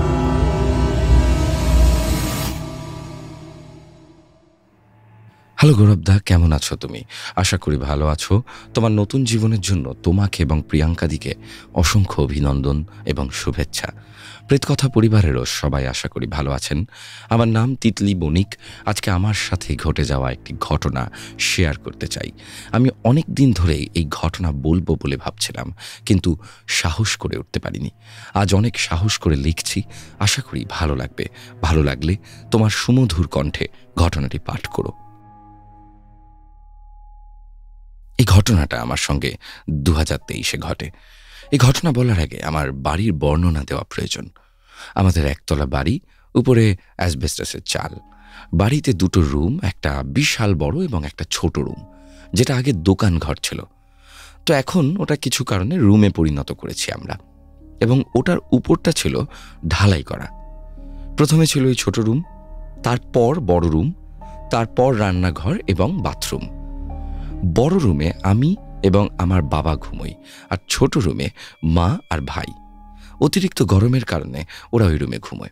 হ্যালো গৌরবদা, কেমন আছো তুমি? আশা করি ভালো আছো। তোমার নতুন জীবনের জন্য তোমাকে এবং প্রিয়াঙ্কাদিকে অসংখ্য অভিনন্দন এবং শুভেচ্ছা। প্রেতকথা পরিবারেরও সবাই আশা করি ভালো আছেন। আমার নাম তিতলি বণিক। আজকে আমার সাথে ঘটে যাওয়া একটি ঘটনা শেয়ার করতে চাই। আমি অনেক দিন ধরেই এই ঘটনা বলবো বলে ভাবছিলাম, কিন্তু সাহস করে উঠতে পারিনি। আজ অনেক সাহস করে লিখছি, আশা করি ভালো লাগবে। ভালো লাগলে তোমার সুমধুর কণ্ঠে ঘটনাটি পাঠ করো। এই ঘটনাটা আমার সঙ্গে দু হাজার তেইশে ঘটে। এই ঘটনা বলার আগে আমার বাড়ির বর্ণনা দেওয়া প্রয়োজন। আমাদের একতলা বাড়ি, উপরে অ্যাসবেস্টাসের চাল। বাড়িতে দুটো রুম, একটা বিশাল বড় এবং একটা ছোট রুম, যেটা আগে দোকান ঘর ছিল। তো এখন ওটা কিছু কারণে রুমে পরিণত করেছি আমরা, এবং ওটার উপরটা ছিল ঢালাই করা। প্রথমে ছিল ওই ছোট রুম, তারপর বড় রুম, তারপর রান্নাঘর এবং বাথরুম। বড় রুমে আমি এবং আমার বাবা ঘুমোই, আর ছোট রুমে মা আর ভাই। অতিরিক্ত গরমের কারণে ওরা ওই রুমে ঘুমোয়।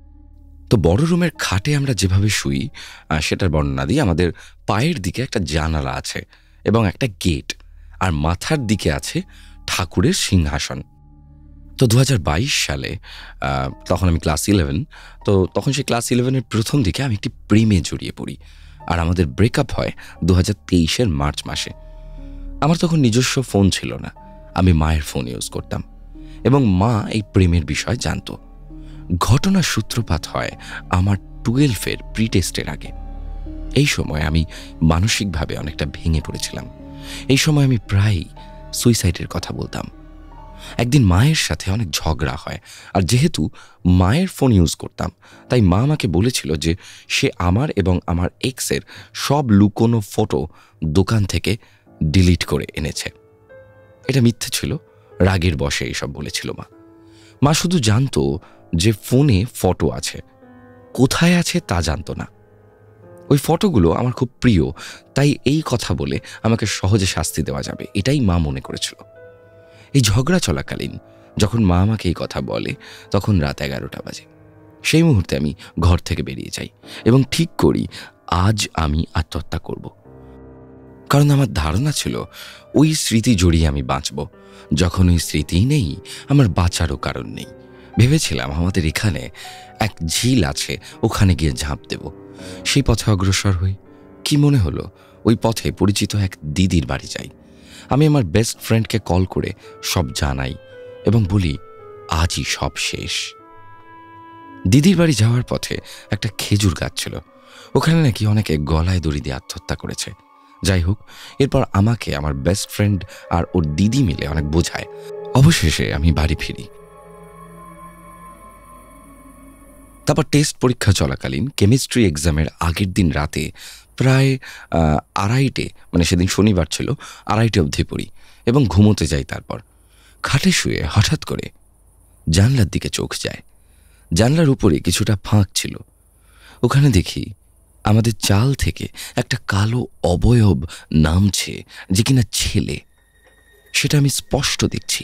তো বড় রুমের খাটে আমরা যেভাবে শুই সেটার বর্ণনা দিই। আমাদের পায়ের দিকে একটা জানালা আছে এবং একটা গেট, আর মাথার দিকে আছে ঠাকুরের সিংহাসন। তো দু হাজার বাইশ সালে, তখন আমি ক্লাস ইলেভেন, তো তখন সেই ক্লাস ইলেভেনের প্রথম দিকে আমি একটি প্রেমে জড়িয়ে পড়ি, আর আমাদের ব্রেকআপ হয় দু হাজার তেইশের মার্চ মাসে। আমার তখন নিজস্ব ফোন ছিল না, আমি মায়ের ফোন ইউজ করতাম, এবং মা এই প্রেমের বিষয় জানত। ঘটনার সূত্রপাত হয় আমার টুয়েলভের প্রি টেস্টের আগে। এই সময় আমি মানসিকভাবে অনেকটা ভেঙে পড়েছিলাম। এই সময় আমি প্রায়ই সুইসাইডের কথা বলতাম। একদিন মায়ের সাথে অনেক ঝগড়া হয়, আর যেহেতু মায়ের ফোন ইউজ করতাম, তাই মা আমাকে বলেছিল যে সে আমার এবং আমার এক্সের সব লুকোনো ফটো দোকান থেকে ডিলিট করে এনেছে। এটা মিথ্যে ছিল, রাগের বশে এইসব বলেছিল মা। মা শুধু জানতো যে ফোনে ফটো আছে, কোথায় আছে তা জানতো না। ওই ফটোগুলো আমার খুব প্রিয়, তাই এই কথা বলে আমাকে সহজে শাস্তি দেওয়া যাবে, এটাই মা মনে করেছিল। এই ঝগড়া চলাকালীন যখন মা আমাকে এই কথা বলে, তখন রাত এগারোটা বাজে। সেই মুহূর্তে আমি ঘর থেকে বেরিয়ে যাই এবং ঠিক করি আজ আমি আত্মহত্যা করব। কারণ আমার ধারণা ছিল ওই স্মৃতি জড়িয়ে আমি বাঁচব। যখন ওই স্মৃতিই নেই, আমার বাঁচারও কারণ নেই। ভেবেছিলাম আমাদের এখানে এক ঝিল আছে, ওখানে গিয়ে ঝাঁপ দেব। সেই পথে অগ্রসর হই। কি মনে হলো, ওই পথে পরিচিত এক দিদির বাড়ি যাই। আমি আমার বেস্ট ফ্রেন্ডকে কল করে সব জানাই এবং বলি আজই সব শেষ। দিদির বাড়ি যাওয়ার পথে একটা খেজুর গাছ ছিল, ওখানে নাকি অনেকে গলায় দড়ি দিয়ে আত্মহত্যা করেছে। যাই হোক, এরপর আমাকে আমার বেস্ট ফ্রেন্ড আর ওর দিদি মিলে অনেক বোঝায়। অবশেষে আমি বাড়ি ফিরি। তারপর টেস্ট পরীক্ষা চলাকালীন কেমিস্ট্রি এক্সামের আগের দিন রাতে প্রায় আড়াইটে, মানে সেদিন শনিবার ছিল, আড়াইটে অবধি পড়ি এবং ঘুমোতে যাই। তারপর খাটে শুয়ে হঠাৎ করে জানলার দিকে চোখ যায়। জানলার উপরে কিছুটা ফাঁক ছিল, ওখানে দেখি আমাদের চাল থেকে একটা কালো অবয়ব নামছে, যে কিনা ছেলে। সেটা আমি স্পষ্ট দেখছি।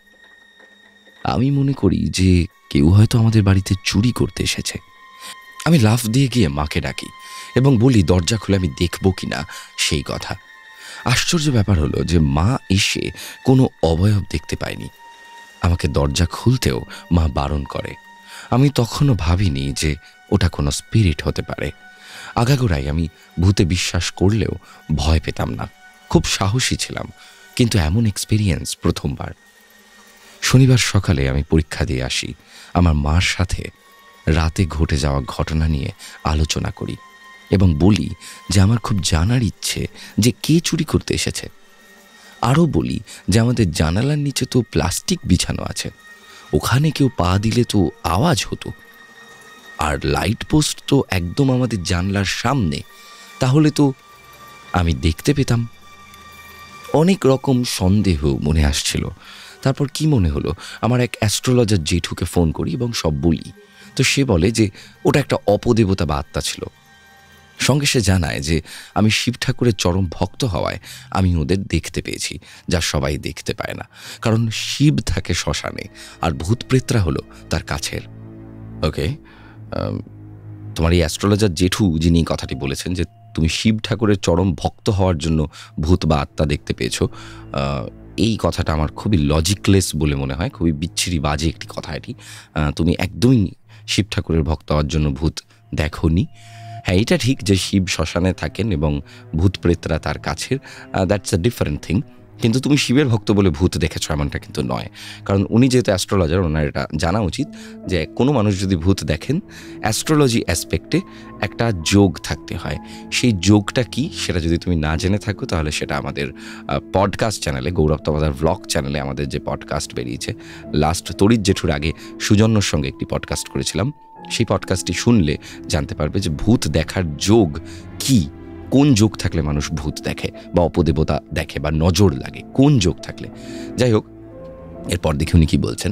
আমি মনে করি যে কেউ হয়তো আমাদের বাড়িতে চুরি করতে এসেছে। আমি লাফ দিয়ে গিয়ে মাকে ডাকি এবং বলি দরজা খুলে আমি দেখব কিনা সেই কথা। আশ্চর্য ব্যাপার হলো যে মা এসে কোনো অবয়ব দেখতে পায়নি। আমাকে দরজা খুলতেও মা বারণ করে। আমি তখনও ভাবিনি যে ওটা কোনো স্পিরিট হতে পারে। আগাগোড়াই আমি ভূতে বিশ্বাস করলেও ভয় পেতাম না, খুব সাহসী ছিলাম, কিন্তু এমন এক্সপিরিয়েন্স প্রথমবার। শনিবার সকালে আমি পরীক্ষা দিয়ে আসি। আমার মার সাথে রাতে ঘটে যাওয়া ঘটনা নিয়ে আলোচনা করি এবং বলি যে আমার খুব জানার ইচ্ছে যে কে চুরি করতে এসেছে। আরও বলি যে আমাদের জানালার নিচে তো প্লাস্টিক বিছানো আছে, ওখানে কেউ পা দিলে তো আওয়াজ হতো, আর লাইট পোস্ট তো একদম আমাদের জানলার সামনে, তাহলে তো আমি দেখতে পেতাম। অনেক রকম সন্দেহ মনে আসছিল। তারপর কি মনে হলো, আমার এক অ্যাস্ট্রোলজার জেঠুকে ফোন করি এবং সব বলি। তো সে বলে যে ওটা একটা অপদেবতা বা আত্মা ছিল। সঙ্গে সে জানায় যে আমি শিব ঠাকুরের চরম ভক্ত হওয়ায় আমি ওদের দেখতে পেয়েছি, যা সবাই দেখতে পায় না, কারণ শিব থাকে শ্মশানে আর ভূত প্রেতরা হলো তার কাছের। ওকে, তোমার এই অ্যাস্ট্রোলজার জেঠু যিনি কথাটি বলেছেন যে তুমি শিব ঠাকুরের চরম ভক্ত হওয়ার জন্য ভূত বা আত্মা দেখতে পেয়েছো, এই কথাটা আমার খুবই লজিকলেস বলে মনে হয়, খুবই বিচ্ছিরি বাজে একটি কথা এটি। তুমি একদমই শিব ঠাকুরের ভক্ত হওয়ার জন্য ভূত দেখোনি। হ্যাঁ, এটা ঠিক যে শিব শ্মশানে থাকেন এবং ভূত প্রেতরা তার কাছের, দ্যাটস আ ডিফারেন্ট থিং। কিন্তু তুমি শিবের ভক্ত বলে ভূত দেখেছো এমনটা কিন্তু নয়, কারণ উনি যেহেতু অ্যাস্ট্রোলজার, ওনার এটা জানা উচিত যে কোনো মানুষ যদি ভূত দেখেন অ্যাস্ট্রোলজি অ্যাসপেক্টে একটা যোগ থাকতে হয়। সেই যোগটা কি সেটা যদি তুমি না জেনে থাকো তাহলে সেটা আমাদের পডকাস্ট চ্যানেলে, গৌরব তবাদার ভ্লগ চ্যানেলে আমাদের যে পডকাস্ট বেরিয়েছে লাস্ট তড়িৎ জেঠুর আগে সুজন্যর সঙ্গে একটি পডকাস্ট করেছিলাম, সেই পডকাস্টটি শুনলে জানতে পারবে যে ভূত দেখার যোগ কি, কোন যোগ থাকলে মানুষ ভূত দেখে বা অপদেবতা দেখে বা নজর লাগে, কোন যোগ থাকলে। যাই হোক, এরপর দেখি উনি কি বলছেন।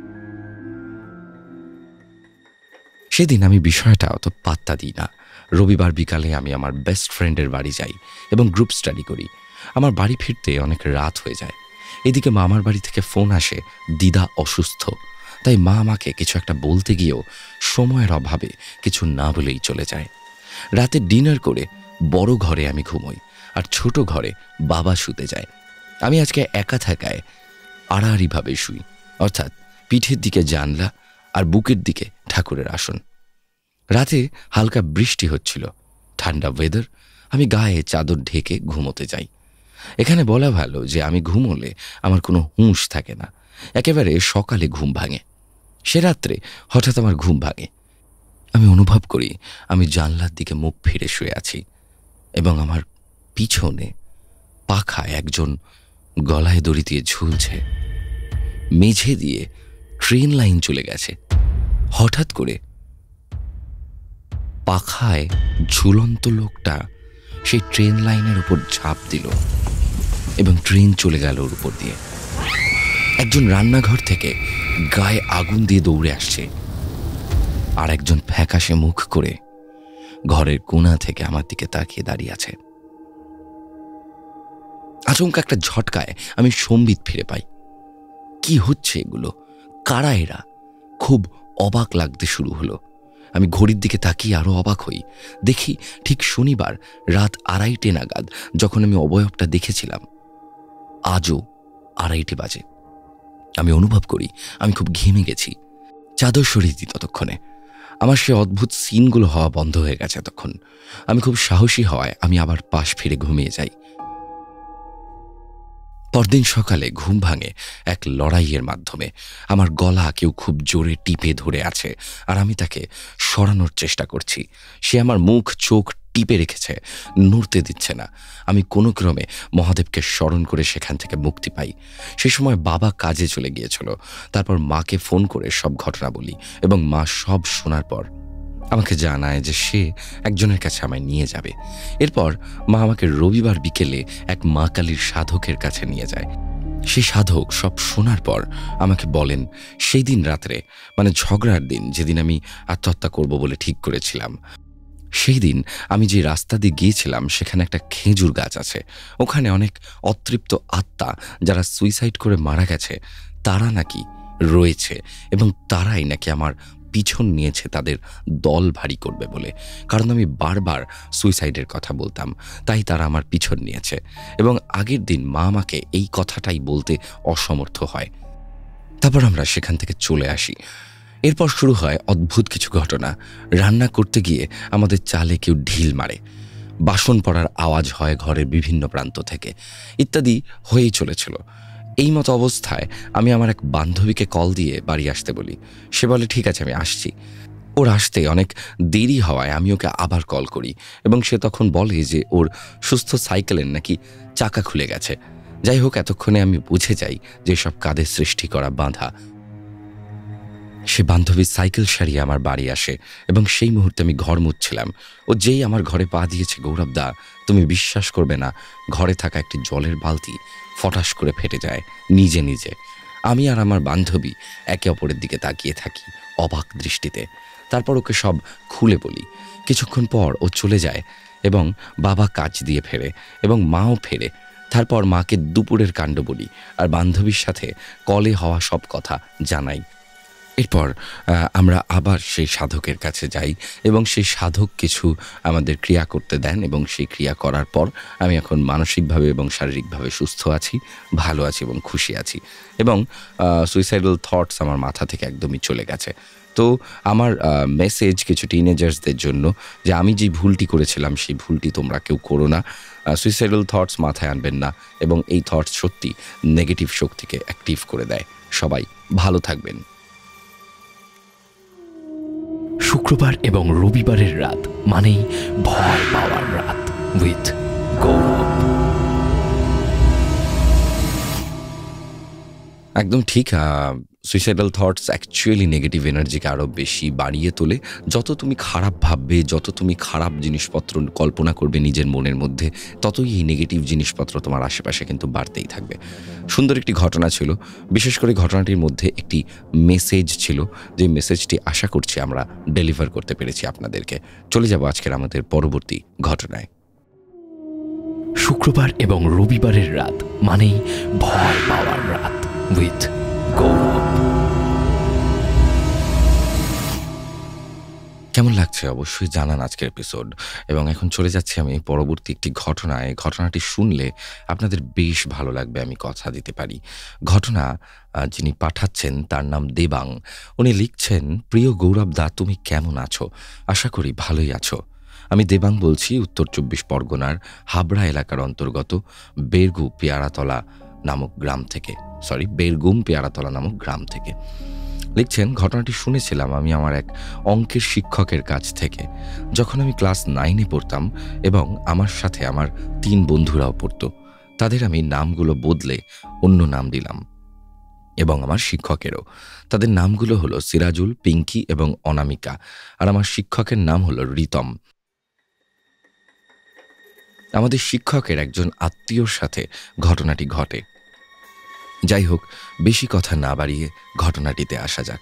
সেদিন আমি বিষয়টা অত পাত্তা দিই না। রবিবার বিকালে আমি আমার বেস্ট ফ্রেন্ডের বাড়ি যাই এবং গ্রুপ স্টাডি করি। আমার বাড়ি ফিরতে অনেক রাত হয়ে যায়। এদিকে মামার বাড়ি থেকে ফোন আসে দিদা অসুস্থ, তাই মা আমাকে কিছু একটা বলতে গিয়েও সময়ের অভাবে কিছু না বলেই চলে যায়। রাতে ডিনার করে বড় ঘরে আমি ঘুমোই আর ছোট ঘরে বাবা শুতে যায়। আমি আজকে একা থাকায় আড়াআড়িভাবে শুই, অর্থাৎ পিঠের দিকে জানলা আর বুকের দিকে ঠাকুরের আসন। রাতে হালকা বৃষ্টি হচ্ছিল, ঠান্ডা ওয়েদার। আমি গায়ে চাদর ঢেকে ঘুমোতে যাই। এখানে বলা ভালো যে আমি ঘুমোলে আমার কোনো হুঁশ থাকে না, একেবারে সকালে ঘুম ভাঙে। সে রাত্রে হঠাৎ আমার ঘুম ভাঙে। আমি অনুভব করি আমি জানলার দিকে মুখ ফিরে শুয়ে আছি এবং আমার পিছনে পাখায় একজন গলায় দড়ি দিয়ে ঝুলছে। মেঝে দিয়ে ট্রেন লাইন চলে গেছে। হঠাৎ করে পাখায় ঝুলন্ত লোকটা সেই ট্রেন লাইনের উপর ঝাঁপ দিল এবং ট্রেন চলে গেল ওর উপর দিয়ে। একজন রান্নাঘর থেকে গায়ে আগুন দিয়ে দৌড়ে আসছে, আর একজন ফ্যাকাশে মুখ করে ঘরের কোণা থেকে আমার দিকে তাকিয়ে দাঁড়িয়ে আছে। আচমকা একটা ঝটকায় আমি সম্বিত ফিরে পাই। কি হচ্ছে এগুলো? কারা এরা? খুব অবাক লাগতে শুরু হলো। আমি ঘড়ির দিকে তাকিয়ে আরো অবাক হই। দেখি ঠিক শনিবার রাত আড়াইটে নাগাদ যখন আমি অবয়বটা দেখেছিলাম, আজও আড়াইটে বাজে। আমি অনুভব করি আমি খুব ঘেমে গেছি। চাদর সরিয়ে দিই ততক্ষণে। আমার সে অদ্ভুত সিনগুলো হওয়া বন্ধ হয়ে গেছে তখন। আমি খুব সাহসী হওয়ায় আমি আবার পাশ ফিরে ঘুমিয়ে যাই। পরদিন সকালে ঘুম ভাঙে এক লড়াইয়ের মাধ্যমে। আমার গলা কেউ খুব জোরে টিপে ধরে আছে আর আমি তাকে সরানোর চেষ্টা করছি। সে আমার মুখ চোখ টিপে রেখেছে, নড়তে দিচ্ছে না। আমি কোনো ক্রমে মহাদেবকে স্মরণ করে সেখান থেকে মুক্তি পাই। সে সময় বাবা কাজে চলে গিয়েছিল। তারপর মাকে ফোন করে সব ঘটনা বলি এবং মা সব শোনার পর আমাকে জানায় যে সে একজনের কাছে আমায় নিয়ে যাবে। এরপর মা আমাকে রবিবার বিকেলে এক মা কালীর সাধকের কাছে নিয়ে যায়। সেই সাধক সব শোনার পর আমাকে বলেন সেই দিন রাত্রে, মানে ঝগড়ার দিন, যেদিন আমি আত্মহত্যা করব বলে ঠিক করেছিলাম, সেই দিন আমি যে রাস্তা দিয়ে গিয়েছিলাম সেখানে একটা খেজুর গাছ আছে। ওখানে অনেক অতৃপ্ত আত্মা যারা সুইসাইড করে মারা গেছে তারা নাকি রয়েছে এবং তারাই নাকি আমার পিছন নিয়েছে তাদের দল ভারী করবে বলে। কারণ আমি বারবার সুইসাইডের কথা বলতাম, তাই তারা আমার পিছন নিয়েছে। এবং আগের দিন মা আমাকে এই কথাটাই বলতে অসমর্থ হয়। তারপর আমরা সেখান থেকে চলে আসি। এরপর শুরু হয় অদ্ভুত কিছু ঘটনা। রান্না করতে গিয়ে আমাদের চালে কেউ ঢিল মারে, বাসন পড়ার আওয়াজ হয় ঘরের বিভিন্ন প্রান্ত থেকে, ইত্যাদি হয়েই চলেছিল। এই মতো অবস্থায় আমি আমার এক বান্ধবীকে কল দিয়ে বাড়ি আসতে বলি। সে বলে ঠিক আছে আমি আসছি। ওর আসতে অনেক দেরি হওয়ায় আমি ওকে আবার কল করি এবং সে তখন বলে যে ওর সুস্থ সাইকেলের নাকি চাকা খুলে গেছে। যাই হোক, এতক্ষণে আমি বুঝে যাই যে সব কাদের সৃষ্টি করা বাঁধা। সে বান্ধবী সাইকেল সারিয়ে আমার বাড়ি আসে এবং সেই মুহূর্তে আমি ঘর মুছছিলাম। ও যেই আমার ঘরে পা দিয়েছে, গৌরবদা তুমি বিশ্বাস করবে না, ঘরে থাকা একটি জলের বালতি ফটাস করে ফেটে যায় নিজে নিজে। আমি আর আমার বান্ধবী একে অপরের দিকে তাকিয়ে থাকি অবাক দৃষ্টিতে। তারপর ওকে সব খুলে বলি। কিছুক্ষণ পর ও চলে যায় এবং বাবা কাজ দিয়ে ফেরে এবং মাও ফেরে। তারপর মাকে দুপুরের কাণ্ড বলি আর বান্ধবীর সাথে কলে হওয়া সব কথা জানাই। এরপর আমরা আবার সেই সাধকের কাছে যাই এবং সেই সাধক কিছু আমাদের ক্রিয়া করতে দেন এবং সেই ক্রিয়া করার পর আমি এখন মানসিকভাবে এবং শারীরিকভাবে সুস্থ আছি, ভালো আছি এবং খুশি আছি এবং সুইসাইডাল থটস আমার মাথা থেকে একদমই চলে গেছে। তো আমার মেসেজ কিছু টিনেজার্সদের জন্য যে আমি যে ভুলটি করেছিলাম সেই ভুলটি তোমরা কেউ করো না, সুইসাইডাল থটস মাথায় আনবেন না এবং এই থটস সত্যি নেগেটিভ শক্তিকে অ্যাক্টিভ করে দেয়। সবাই ভালো থাকবেন। শুক্রবার এবং রবিবারের রাত মানেই ভয় পাওয়ার রাত উইথ গৌরব। একদম ঠিক। সুইসাইডাল থটস অ্যাকচুয়ালি নেগেটিভ এনার্জিকে আরও বেশি বাড়িয়ে তোলে। যত তুমি খারাপ ভাববে, যত তুমি খারাপ জিনিসপত্র কল্পনা করবে নিজের মনের মধ্যে, ততই এই নেগেটিভ জিনিসপত্র তোমার আশেপাশে কিন্তু বাড়তেই থাকবে। সুন্দর একটি ঘটনা ছিল, বিশেষ করে ঘটনাটির মধ্যে একটি মেসেজ ছিল, যে মেসেজটি আশা করছি আমরা ডেলিভার করতে পেরেছি আপনাদেরকে। চলে যাব আজকের আমাদের পরবর্তী ঘটনায়। শুক্রবার এবং রবিবারের রাত মানেই ভয় পাওয়ার রাত উইথ গৌরব। কেমন লাগছে অবশ্যই জানান আজকের এপিসোড। এবং এখন চলে যাচ্ছি আমি পরবর্তী একটি ঘটনায়। ঘটনাটি শুনলে আপনাদের বেশ ভালো লাগবে, আমি কথা দিতে পারি। ঘটনা যিনি পাঠাচ্ছেন তার নাম দেবাং। উনি লিখছেন, প্রিয় গৌরব দা, তুমি কেমন আছো? আশা করি ভালোই আছো। আমি দেবাং বলছি উত্তর চব্বিশ পরগনার হাবড়া এলাকার অন্তর্গত বেরগু পেয়ারাতলা নামক গ্রাম থেকে সরি বেরগুম পেয়ারাতলা নামক গ্রাম থেকে। লিখছেন, ঘটনাটি শুনেছিলাম আমি আমার এক অঙ্কের শিক্ষকের কাছ থেকে, যখন আমি ক্লাস নাইনে পড়তাম এবং আমার সাথে আমার তিন বন্ধুরাও পড়তো। তাদের আমি নামগুলো বদলে অন্য নাম দিলাম এবং আমার শিক্ষকেরও। তাদের নামগুলো হলো সিরাজুল, পিঙ্কি এবং অনামিকা, আর আমার শিক্ষকের নাম হলো রিতম। আমাদের শিক্ষকের একজন আত্মীয়র সাথে ঘটনাটি ঘটে। যাই হোক, বেশি কথা না বাড়িয়ে ঘটনাটিতে আসা যাক।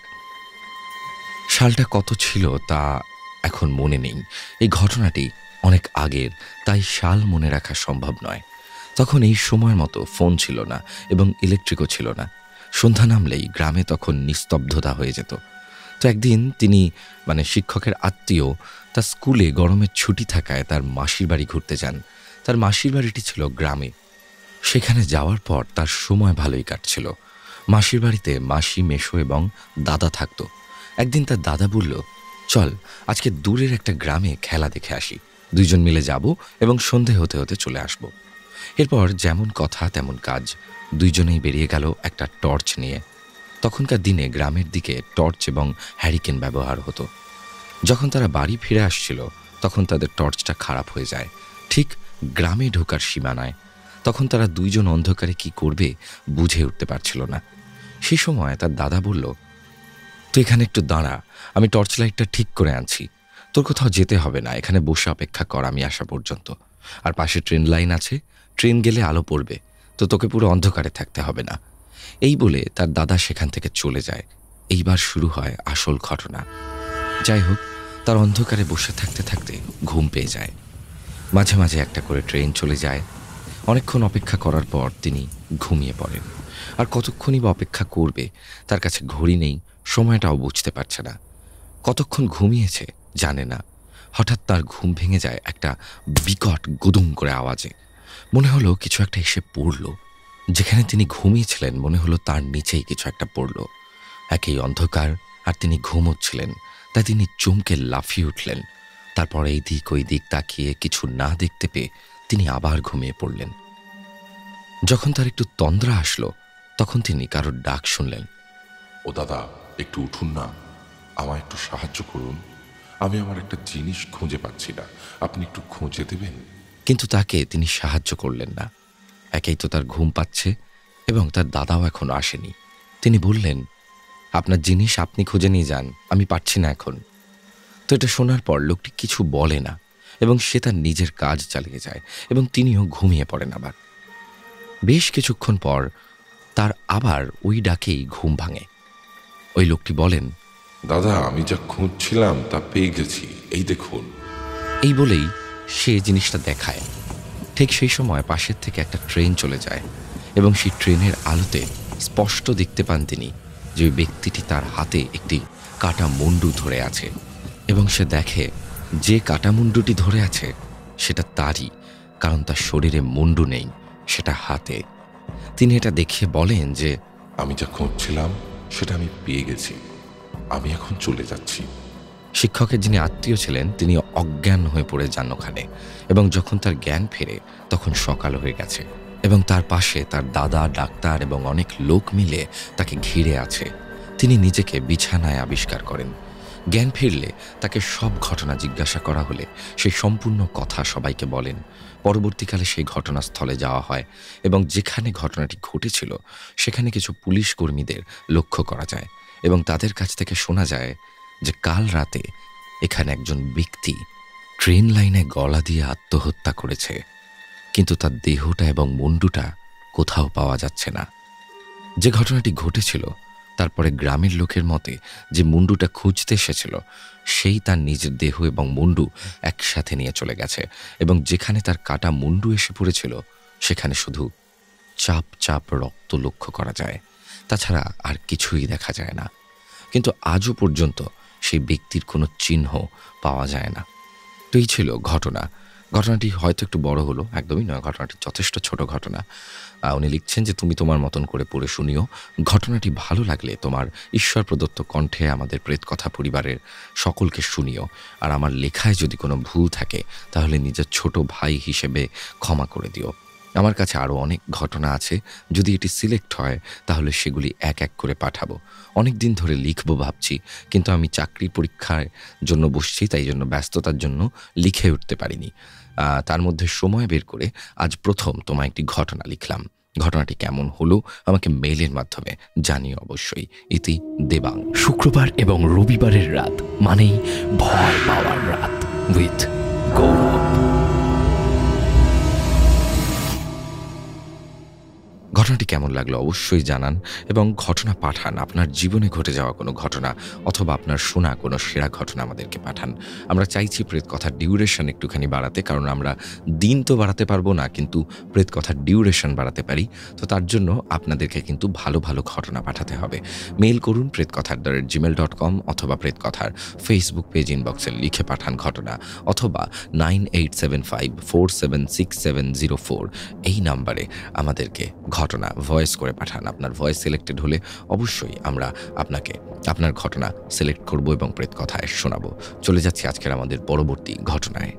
সালটা কত ছিল তা এখন মনে নেই। এই ঘটনাটি অনেক আগের, তাই সাল মনে রাখা সম্ভব নয়। তখন এই সময়ের মতো ফোন ছিল না এবং ইলেকট্রিকও ছিল না। সন্ধ্যা নামলেই গ্রামে তখন নিস্তব্ধতা হয়ে যেত। তো একদিন তিনি মানে শিক্ষকের আত্মীয় তার স্কুলে গরমের ছুটি থাকায় তার মাসির বাড়ি ঘুরতে যান। তার মাসির বাড়িটি ছিল গ্রামে। সেখানে যাওয়ার পর তার সময় ভালোই কাটছিল। মাসির বাড়িতে মাসি, মেশো এবং দাদা থাকতো। একদিন তার দাদা বলল, চল আজকে দূরের একটা গ্রামে খেলা দেখে আসি। দুইজন মিলে যাব এবং সন্ধে হতে হতে চলে আসব। এরপর যেমন কথা তেমন কাজ। দুইজনেই বেরিয়ে গেল একটা টর্চ নিয়ে। তখনকার দিনে গ্রামের দিকে টর্চ এবং হ্যারিকেন ব্যবহার হতো। যখন তারা বাড়ি ফিরে আসছিল তখন তাদের টর্চটা খারাপ হয়ে যায়, ঠিক গ্রামে ঢোকার সীমানায়। তখন তারা দুইজন অন্ধকারে কি করবে বুঝে উঠতে পারছিল না। সেই সময় তার দাদা বলল, তুই এখানে একটু দাঁড়া, আমি টর্চ লাইটটা ঠিক করে আনছি। তোর কোথাও যেতে হবে না, এখানে বসে অপেক্ষা কর আমি আসা পর্যন্ত। আর পাশে ট্রেন লাইন আছে, ট্রেন গেলে আলো পড়বে, তো তোকে পুরো অন্ধকারে থাকতে হবে না। এই বলে তার দাদা সেখান থেকে চলে যায়। এইবার শুরু হয় আসল ঘটনা। যাই হোক, তার অন্ধকারে বসে থাকতে থাকতে ঘুম পেয়ে যায়। মাঝে মাঝে একটা করে ট্রেন চলে যায়। অনেকক্ষণ অপেক্ষা করার পর তিনি ঘুমিয়ে পড়েন। আর কতক্ষণই বা অপেক্ষা করবে, তার কাছে ঘড়ি নেই, সময়টাও বুঝতে পারছে না। কতক্ষণ ঘুমিয়েছে জানে না। হঠাৎ তার ঘুম ভেঙে যায় একটা বিকট গুদুম করে আওয়াজে। মনে হলো কিছু একটা এসে পড়ল। যেখানে তিনি ঘুমিয়েছিলেন মনে হলো তার নিচেই কিছু একটা পড়ল। একই অন্ধকার, আর তিনি ঘুমোচ্ছিলেন, তাই তিনি চমকে লাফিয়ে উঠলেন। তারপর এই দিক ওই দিক তাকিয়ে কিছু না দেখতে পেয়ে তিনি আবার ঘুমিয়ে পড়লেন। যখন তার একটু তন্দ্রা আসলো তখন তিনি কারোর ডাক শুনলেন। ও দাদা, একটু উঠুন না, আমায় একটু সাহায্য করুন। আমি আমার একটা জিনিস খুঁজে পাচ্ছি না, আপনি একটু খুঁজে দেবেন। কিন্তু তাকে তিনি সাহায্য করলেন না। একেই তো তার ঘুম পাচ্ছে এবং তার দাদাও এখনো আসেনি। তিনি বললেন, আপনার জিনিস আপনি খুঁজে নিয়ে যান, আমি পারছি না এখন। তো এটা শোনার পর লোকটি কিছু বলে না এবং সে তার নিজের কাজ চালিয়ে যায় এবং তিনিও ঘুমিয়ে পড়েন। আবার বেশ কিছুক্ষণ পর তার আবার ওই ডাকেই ঘুম ভাঙে। ওই লোকটি বলেন, দাদা, আমি যা খুঁজছিলাম তা পেয়ে গেছি, এই দেখুন। এই বলেই সে জিনিসটা দেখায়। ঠিক সেই সময় পাশের থেকে একটা ট্রেন চলে যায় এবং সেই ট্রেনের আলোতে স্পষ্ট দেখতে পান তিনি যে ওই ব্যক্তিটি তার হাতে একটি কাটা মুন্ডু ধরে আছে এবং সে দেখে যে কাটা মুন্ডুটি ধরে আছে সেটা তারই, কারণ তার শরীরে মুন্ডু নেই, সেটা হাতে। তিনি এটা দেখে বলেন যে আমি যা খুঁজছিলাম সেটা আমি পেয়ে গেছি, আমি এখন চলে যাচ্ছি। শিক্ষকের যিনি আত্মীয় ছিলেন তিনি অজ্ঞান হয়ে পড়ে যান ওখানে, এবং যখন তার জ্ঞান ফেরে তখন সকাল হয়ে গেছে এবং তার পাশে তার দাদা, ডাক্তার এবং অনেক লোক মিলে তাকে ঘিরে আছে। তিনি নিজেকে বিছানায় আবিষ্কার করেন। জ্ঞান ফিরলে তাকে সব ঘটনা জিজ্ঞাসা করা হলে সেই সম্পূর্ণ কথা সবাইকে বলেন। পরবর্তীকালে সেই ঘটনাস্থলে যাওয়া হয় এবং যেখানে ঘটনাটি ঘটেছিল সেখানে কিছু পুলিশ কর্মীদের লক্ষ্য করা যায় এবং তাদের কাছ থেকে শোনা যায় যে কাল রাতে এখানে একজন ব্যক্তি ট্রেন লাইনে গলা দিয়ে আত্মহত্যা করেছে, কিন্তু তার দেহটা এবং মুন্ডুটা কোথাও পাওয়া যাচ্ছে না। যে ঘটনাটি ঘটেছিল তারপরে গ্রামের লোকের মতে যে মুন্ডুটা খুঁজতে এসেছিল সেই তার নিজের দেহ এবং মুন্ডু একসাথে নিয়ে চলে গেছে এবং যেখানে তার কাটা মুন্ডু এসে পড়েছিল সেখানে শুধু চাপ চাপ রক্ত লক্ষ্য করা যায়, তাছাড়া আর কিছুই দেখা যায় না। কিন্তু আজও পর্যন্ত সেই ব্যক্তির কোনো চিহ্ন পাওয়া যায় না। তো এই ছিল ঘটনা। ঘটনাটি হয়তো একটু বড় হলো, একদমই নয়, ঘটনাটি যথেষ্ট ছোট ঘটনা। উনি লিখছেন যে তুমি তোমার মতন করে পড়ে শুনিও। ঘটনাটি ভালো লাগলে তোমার ঈশ্বর প্রদত্ত কণ্ঠে আমাদের প্রেতকথা পরিবারের সকলকে শুনিও। আর আমার লেখায় যদি কোনো ভুল থাকে তাহলে নিজের ছোট ভাই হিসেবে ক্ষমা করে দিও। আমার কাছে আরও অনেক ঘটনা আছে, যদি এটি সিলেক্ট হয় তাহলে সেগুলি এক এক করে পাঠাবো। অনেক দিন ধরে লিখবো ভাবছি, কিন্তু আমি চাকরি পরীক্ষার জন্য বসছি, তাই জন্য ব্যস্ততার জন্য লিখে উঠতে পারিনি। তার মধ্যে সময় বের করে আজ প্রথম তোমায় একটি ঘটনা লিখলাম। ঘটনাটি কেমন হলো আমাকে মেইলের মাধ্যমে জানিও অবশ্যই। ইতি দেবাং। শুক্রবার এবং রবিবারের রাত মানেই ভয় পাওয়ার রাত উইথ গৌরব। ঘটনাটি কেমন লাগলো অবশ্যই জানান এবং ঘটনা পাঠান। আপনার জীবনে ঘটে যাওয়া কোনো ঘটনা অথবা আপনার শোনা কোনো সেরা ঘটনা আমাদেরকে পাঠান। আমরা চাইছি প্রেতকথার ডিউরেশন একটুখানি বাড়াতে, কারণ আমরা দিন তো বাড়াতে পারবো না, কিন্তু প্রেতকথার ডিউরেশন বাড়াতে পারি। তো তার জন্য আপনাদেরকে কিন্তু ভালো ভালো ঘটনা পাঠাতে হবে। মেইল করুন প্রেতকথার the rate Gmail dot com অথবা প্রেতকথার ফেসবুক পেজ ইনবক্সে লিখে পাঠান ঘটনা, অথবা nine eight seven five four seven six seven zero four এই নাম্বারে আমাদেরকে ঘটনা ভয়েস করে পাঠান। আপনার ভয়েস সিলেক্টেড হলে অবশ্যই আমরা আপনাকে আপনার ঘটনা সিলেক্ট করব এবং প্রেতকথায় শোনাবো। চলে যাচ্ছি আজকের আমাদের পরবর্তী ঘটনায়।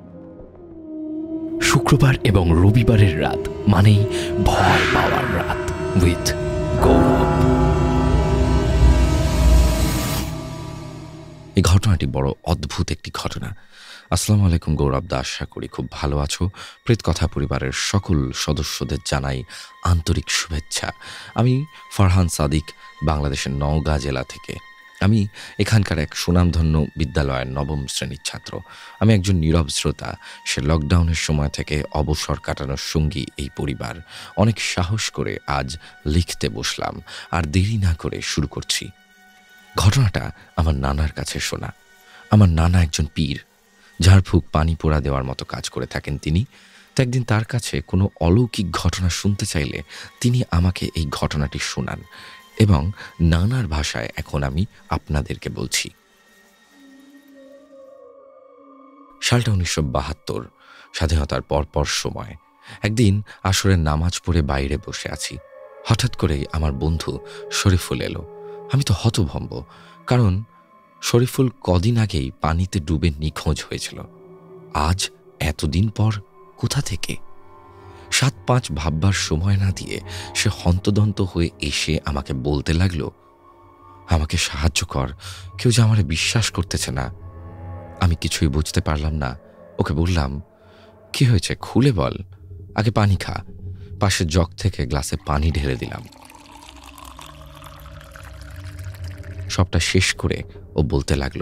শুক্রবার এবং রবিবারের রাত মানেই ভয় পাওয়ার রাত উইথ গৌরব। এই ঘটনাটি বড় অদ্ভুত একটি ঘটনা। আসসালামু আলাইকুম গৌরব দা, আশা করি খুব ভালো আছো। প্রেতকথা পরিবারের সকল সদস্যদের জানাই আন্তরিক শুভেচ্ছা। আমি ফারহান সাদিক, বাংলাদেশের নওগাঁ জেলা থেকে। আমি এখানকার এক সুনামধন্য বিদ্যালয়ের নবম শ্রেণীর ছাত্র। আমি একজন নীরব শ্রোতা। সে লকডাউনের সময় থেকে অবসর কাটানোর সঙ্গী এই পরিবার। অনেক সাহস করে আজ লিখতে বসলাম, আর দেরি না করে শুরু করছি। ঘটনাটা আমার নানার কাছে শোনা। আমার নানা একজন পীর, ঝাড়ফুঁক পানি পোড়া দেওয়ার মতো কাজ করে থাকেন তিনি। তো একদিন তার কাছে কোনো অলৌকিক ঘটনা শুনতে চাইলে তিনি আমাকে এই ঘটনাটি শোনান এবং নানার ভাষায় এখন আমি আপনাদেরকে বলছি। সালটা উনিশশো বাহাত্তর, স্বাধীনতার পরপর সময়। একদিন আসরের নামাজ পড়ে বাইরে বসে আছি। হঠাৎ করেই আমার বন্ধু শরীফুল এলো। আমি তো হতভম্ব, কারণ শরীফুল কদিন আগেই পানিতে ডুবে নিখোঁজ হয়েছিল। আজ এতদিন পর কোথা থেকে? সাত পাঁচ ভাববার সময় না দিয়ে সে হন্তদন্ত হয়ে এসে আমাকে বলতে লাগলো, আমাকে সাহায্য কর, কেউ যে আমারে বিশ্বাস করতেছে না। আমি কিছুই বুঝতে পারলাম না। ওকে বললাম, কি হয়েছে খুলে বল, আগে পানি খা। পাশের জগ থেকে গ্লাসে পানি ঢেলে দিলাম। সবটা শেষ করে ও বলতে লাগলো,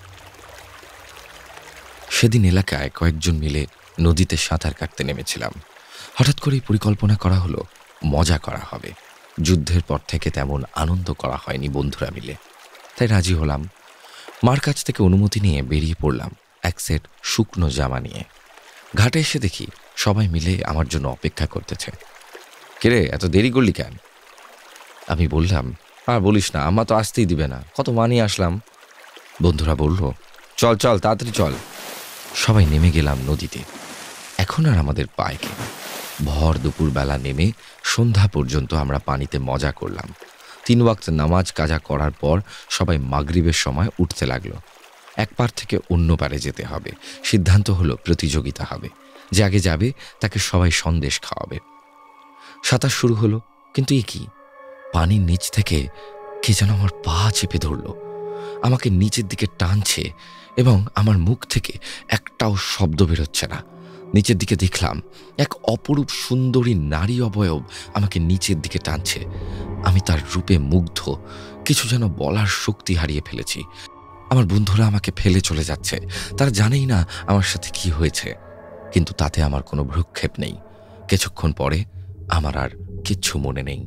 সেদিন এলাকায় কয়েকজন মিলে নদীতে সাঁতার কাটতে নেমেছিলাম। হঠাৎ করেই পরিকল্পনা করা হলো মজা করা হবে। যুদ্ধের পর থেকে তেমন আনন্দ করা হয়নি বন্ধুরা মিলে, তাই রাজি হলাম। মার কাছ থেকে অনুমতি নিয়ে বেরিয়ে পড়লাম এক সেট শুকনো জামা নিয়ে। ঘাটে এসে দেখি সবাই মিলে আমার জন্য অপেক্ষা করতেছে। কিরে, এত দেরি করলি কেন? আমি বললাম, আর বলিস না, আম্মা তো আসতেই দিবে না, কত মানিয়ে আসলাম। বন্ধুরা বলল, চল চল তাড়াতাড়ি চল। সবাই নেমে গেলাম নদীতে। এখন আর আমাদের পায় কে? ভর দুপুরবেলা নেমে সন্ধ্যা পর্যন্ত আমরা পানিতে মজা করলাম। তিন ওয়াক্ত নামাজ কাজা করার পর সবাই মাগরিবের সময় উঠতে লাগলো। এক পার থেকে অন্য পারে যেতে হবে। সিদ্ধান্ত হলো প্রতিযোগিতা হবে, যে আগে যাবে তাকে সবাই সন্দেশ খাওয়াবে। সাঁতার শুরু হলো, কিন্তু এ কি, পানির নিচ থেকে কে যেন আমার পা চেপে ধরল, আমাকে নিচের দিকে টানছে এবং আমার মুখ থেকে একটাও শব্দ বেরোচ্ছে না। নিচের দিকে দেখলাম এক অপরূপ সুন্দরী নারী অবয়ব আমাকে নিচের দিকে টানছে। আমি তার রূপে মুগ্ধ, কিছু যেন বলার শক্তি হারিয়ে ফেলেছি। আমার বন্ধুরা আমাকে ফেলে চলে যাচ্ছে, তারা জানেই না আমার সাথে কি হয়েছে, কিন্তু তাতে আমার কোনো ভ্রুক্ষেপ নেই। কিছুক্ষণ পরে আমার আর কিচ্ছু মনে নেই।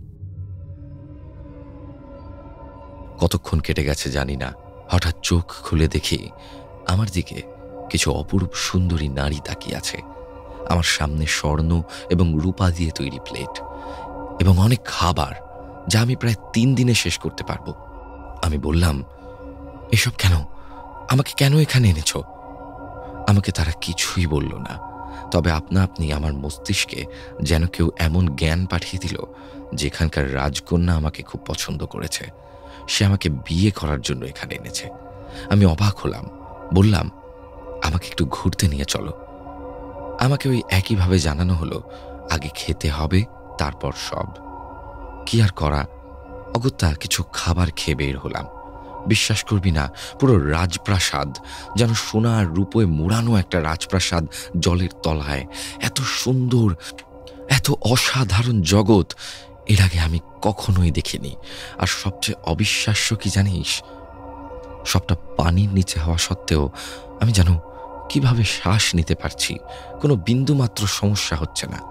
কতক্ষণ কেটে গেছে জানি না, হঠাৎ চোখ খুলে দেখি আমার দিকে কিছু অপরূপ সুন্দরী নারী তাকিয়ে আছে। আমার সামনে স্বর্ণ এবং রূপা দিয়ে তৈরি প্লেট এবং অনেক খাবার, যা আমি প্রায় তিন দিনে শেষ করতে পারবো। আমি বললাম, এসব কেন? আমাকে কেন এখানে এনেছ? আমাকে তারা কিছুই বলল না, তবে আপনা আপনি আমার মস্তিষ্কে যেন কেউ এমন জ্ঞান পাঠিয়ে দিল যেখানকার রাজকন্যা আমাকে খুব পছন্দ করেছে, সে আমাকে বিয়ে করার জন্য এখানে এনেছে। আমি অবাক হলাম, বললাম, আমাকে একটু ঘুরতে নিয়ে চলো। আমাকে ওই একইভাবে জানানো হলো, আগে খেতে হবে, তারপর সব। কি আর করা, অগত্যা কিছু খাবার খেয়ে বের হলাম। বিশ্বাস করবি না, পুরো রাজপ্রাসাদ যেন সোনা আর রূপোয় মোড়ানো একটা রাজপ্রাসাদ জলের তলায়। এত সুন্দর, এত অসাধারণ জগৎ এর আগে আমি কখনোই দেখিনি। আর সবচেয়ে অবিশ্বাস্য কি জানিস, সবটা পানির নিচে হওয়া সত্ত্বেও আমি যেন কিভাবে শ্বাস নিতে পারছি, কোনো বিন্দুমাত্র সমস্যা হচ্ছে না।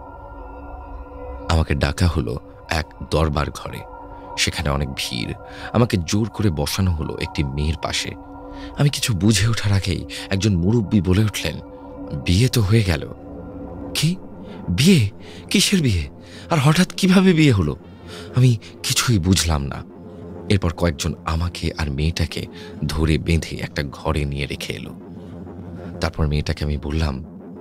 আমাকে ডাকা হলো এক দরবার ঘরে। সেখানে অনেক ভিড়। আমাকে জোর করে বসানো হলো একটি মেয়ের পাশে। আমি কিছু বুঝে ওঠার আগেই একজন মুরব্বী বলে উঠলেন, বিয়ে তো হয়ে গেল। কি বিয়ে? কিসের বিয়ে? আর হঠাৎ কিভাবে বিয়ে হলো? আমি কিছুই বুঝলাম না। এরপর কয়েকজন আমাকে আর মেয়েটাকে ধরে বেঁধে একটা ঘরে নিয়ে রেখে এলো। তারপর মেয়েটাকে আমি বললাম,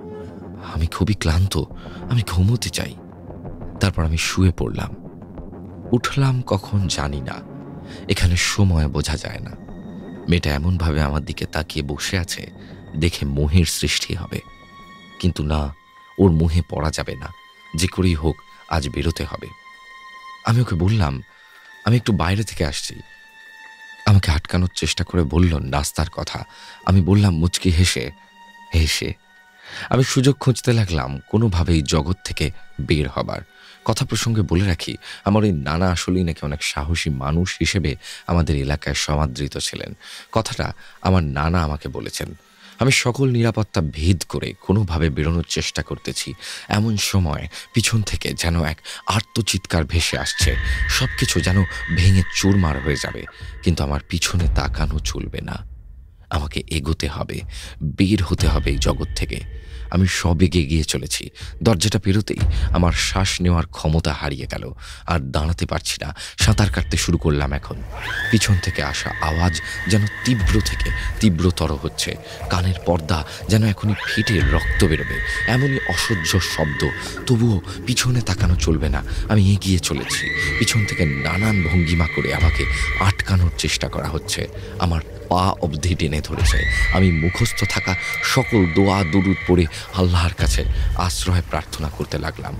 আমি খুবই ক্লান্ত, আমি ঘুমোতে চাই। তারপর আমি শুয়ে পড়লাম। উঠলাম কখন জানি না, এখানে সময় বোঝা যায় না। মেয়েটা এমনভাবে আমার দিকে তাকিয়ে বসে আছে, দেখে মোহের সৃষ্টি হবে, কিন্তু না, ওর মোহে পড়া যাবে না, যে করেই হোক আজ বেরোতে হবে। আমি ওকে বললাম, আমি একটু বাইরে থেকে আসছি। আমাকে আটকানোর চেষ্টা করে বলল নাস্তার কথা। আমি বললাম মুচকি হেসে হেসে আমি সুযোগ খুঁজতে লাগলাম কোনোভাবেই জগৎ থেকে বের হবার। কথা প্রসঙ্গে বলে রাখি, আমার ওই নানা আসলেই নাকি অনেক সাহসী মানুষ হিসেবে আমাদের এলাকায় সমাদৃত ছিলেন। কথাটা আমার নানা আমাকে বলেছেন। আমি সকল নিরাপত্তা ভেদ করে কোনোভাবে বেরোনোর চেষ্টা করতেছি, এমন সময় পিছন থেকে যেন এক আর্তচিৎকার ভেসে আসছে। সব কিছু যেন ভেঙে চুরমার হয়ে যাবে, কিন্তু আমার পিছনে তাকানো চলবে না। আমাকে এগোতে হবে, বের হতে হবে এই জগৎ থেকে। আমি সবেগে এগিয়ে চলেছি। দরজাটা পেরোতেই আমার শ্বাস নেওয়ার ক্ষমতা হারিয়ে গেল, আর দাঁড়াতে পারছি না। সাঁতার কাটতে শুরু করলাম। এখন পিছন থেকে আসা আওয়াজ যেন তীব্র থেকে তীব্রতর হচ্ছে। কানের পর্দা যেন এখনই ফেটে রক্ত বেরোবে, এমনই অসহ্য শব্দ। তবুও পিছনে তাকানো চলবে না। আমি এগিয়ে চলেছি। পিছন থেকে নানান ভঙ্গিমা করে আমাকে আটকানোর চেষ্টা করা হচ্ছে। আমার পা অবধি টেনে ধরেছে। আমি মুখস্থ থাকা সকল দোয়া দুরুদ পড়ে আল্লাহর কাছে আশ্রয় প্রার্থনা করতে লাগলাম।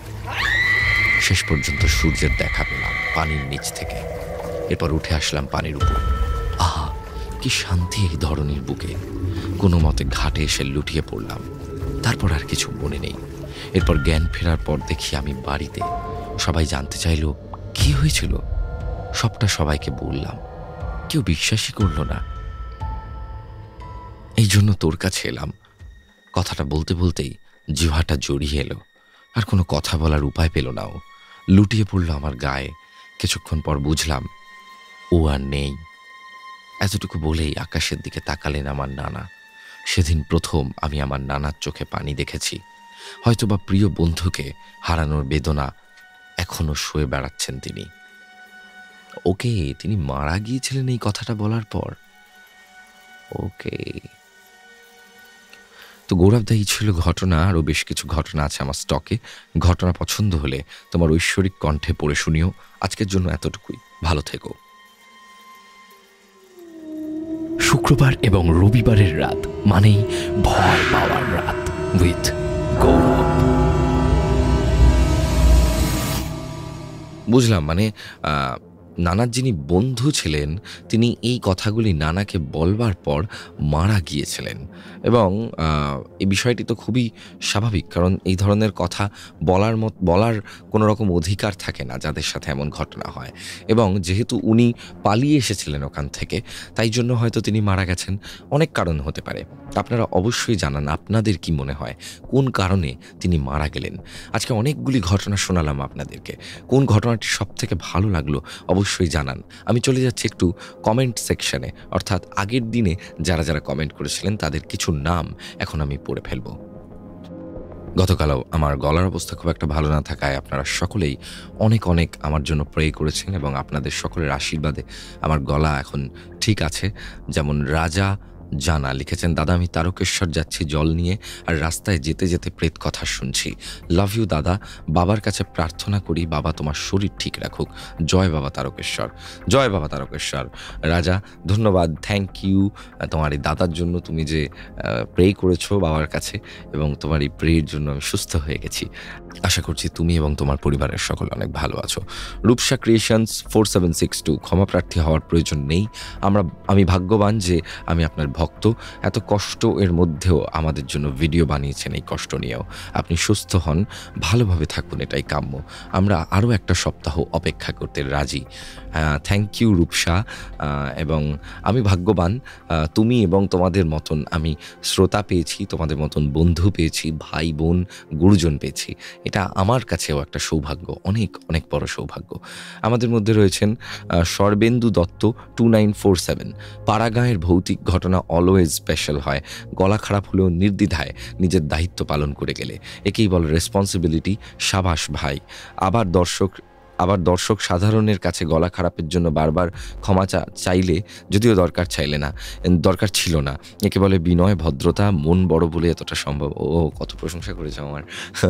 শেষ পর্যন্ত সূর্যের দেখা পেলাম পানির নিচ থেকে। এরপর উঠে আসলাম পানির উপর। আহা, কি শান্তি এই ধরনের বুকে। কোনো মতে ঘাটে এসে লুটিয়ে পড়লাম। তারপর আর কিছু মনে নেই। এরপর জ্ঞান ফেরার পর দেখি আমি বাড়িতে। সবাই জানতে চাইল কি হয়েছিল। সবটা সবাইকে বললাম, কেউ বিশ্বাসই করল না। এই জন্য তোর কাছে এলাম। কথাটা বলতে বলতেই জিহ্বাটা জড়িয়ে এলো, আর কোনো কথা বলার উপায় পেল না। ও লুটিয়ে পড়ল আমার গায়ে। কিছুক্ষণ পর বুঝলাম ও আর নেই। এতটুকু বলেই আকাশের দিকে তাকালেন আমার নানা। সেদিন প্রথম আমি আমার নানার চোখে পানি দেখেছি। হয়তোবা প্রিয় বন্ধুকে হারানোর বেদনা এখনো শুয়ে বেড়াচ্ছেন তিনি। ওকে, তিনি মারা গিয়েছিলেন এই কথাটা বলার পর। ওকে, তো গৌরবদা এই ছিল ঘটনা। আরও বেশ কিছু ঘটনা আছে আমার স্টকে। ঘটনা পছন্দ হলে তোমার ঐশ্বরিক কণ্ঠে পড়ে শুনিও। আজকের জন্য এতটুকুই, ভালো থেকো। শুক্রবার এবং রবিবারের রাত মানেই ভয় পাওয়ার রাত উইথ গৌরব। বুঝলাম, মানে নানার যিনি বন্ধু ছিলেন তিনি এই কথাগুলি নানাকে বলবার পর মারা গিয়েছিলেন, এবং এই বিষয়টি তো খুবই স্বাভাবিক, কারণ এই ধরনের কথা বলার মত বলার কোনো রকম অধিকার থাকে না যাদের সাথে এমন ঘটনা হয়। এবং যেহেতু উনি পালিয়ে এসেছিলেন ওখান থেকে, তাই জন্য হয়তো তিনি মারা গেছেন। অনেক কারণ হতে পারে, আপনারা অবশ্যই জানান আপনাদের কি মনে হয় কোন কারণে তিনি মারা গেলেন। আজকে অনেকগুলি ঘটনা শোনালাম আপনাদেরকে, কোন ঘটনাটি সব থেকে ভালো লাগলো অবশ্যই জানান। আমি চলে যাচ্ছি একটু কমেন্ট সেকশনে, অর্থাৎ আগের দিনে যারা যারা কমেন্ট করেছিলেন তাদের কিছু নাম এখন আমি পড়ে ফেলব। গতকালও আমার গলার অবস্থা খুব একটা ভালো না থাকায় আপনারা সকলেই অনেক অনেক আমার জন্য প্রে করেছেন, এবং আপনাদের সকলের আশীর্বাদে আমার গলা এখন ঠিক আছে। যেমন রাজা জানা লিখেছেন, দাদা আমি তারকেশ্বর যাচ্ছি জল নিয়ে, আর রাস্তায় যেতে যেতে প্রেত কথা শুনছি। লাভ ইউ দাদা, বাবার কাছে প্রার্থনা করি বাবা তোমার শরীর ঠিক রাখুক। জয় বাবা তারকেশ্বর, জয় বাবা তারকেশ্বর। রাজা ধন্যবাদ, থ্যাংক ইউ তোমার এই দাদার জন্য, তুমি যে প্রে করেছো বাবার কাছে, এবং তোমার এই প্রের জন্য আমি সুস্থ হয়ে গেছি। আশা করছি তুমি এবং তোমার পরিবারের সকল অনেক ভালো আছো। Rupsa creations four seven six two, ক্ষমা প্রার্থী হওয়ার প্রয়োজন নেই, আমরা আমি ভাগ্যবান যে আমি আপনার ভক্ত। এত কষ্ট এর মধ্যেও আমাদের জন্য ভিডিও বানিয়েছেন, এই কষ্ট নিয়েও আপনি সুস্থ হন, ভালোভাবে থাকুন, এটাই কাম্য। আমরা আরও একটা সপ্তাহ অপেক্ষা করতে রাজি। থ্যাংক ইউ রূপসা, এবং আমি ভাগ্যবান তুমি এবং তোমাদের মতন আমি শ্রোতা পেয়েছি, তোমাদের মতন বন্ধু পেয়েছি, ভাই বোন গুরুজন পেয়েছি। এটা আমার কাছেও একটা সৌভাগ্য, অনেক অনেক বড় সৌভাগ্য। আমাদের মধ্যে রয়েছেন Sarbendu Dutta two nine four seven, পাড়াগাঁয়ের ভৌতিক ঘটনা অলওয়েজ স্পেশাল হয়, গলা খারাপ হলেও নির্দ্বিধায় নিজের দায়িত্ব পালন করে গেলে একেই বলে রেসপন্সিবিলিটি। সাবাস ভাই। আবার দর্শক আবার দর্শক সাধারণের কাছে গলা খারাপের জন্য বারবার ক্ষমা চা চাইলে যদিও দরকার চাইলে না দরকার ছিল না, একে বলে বিনয় ভদ্রতা, মন বড় বলে এতটা সম্ভব। ও কত প্রশংসা করেছে আমার।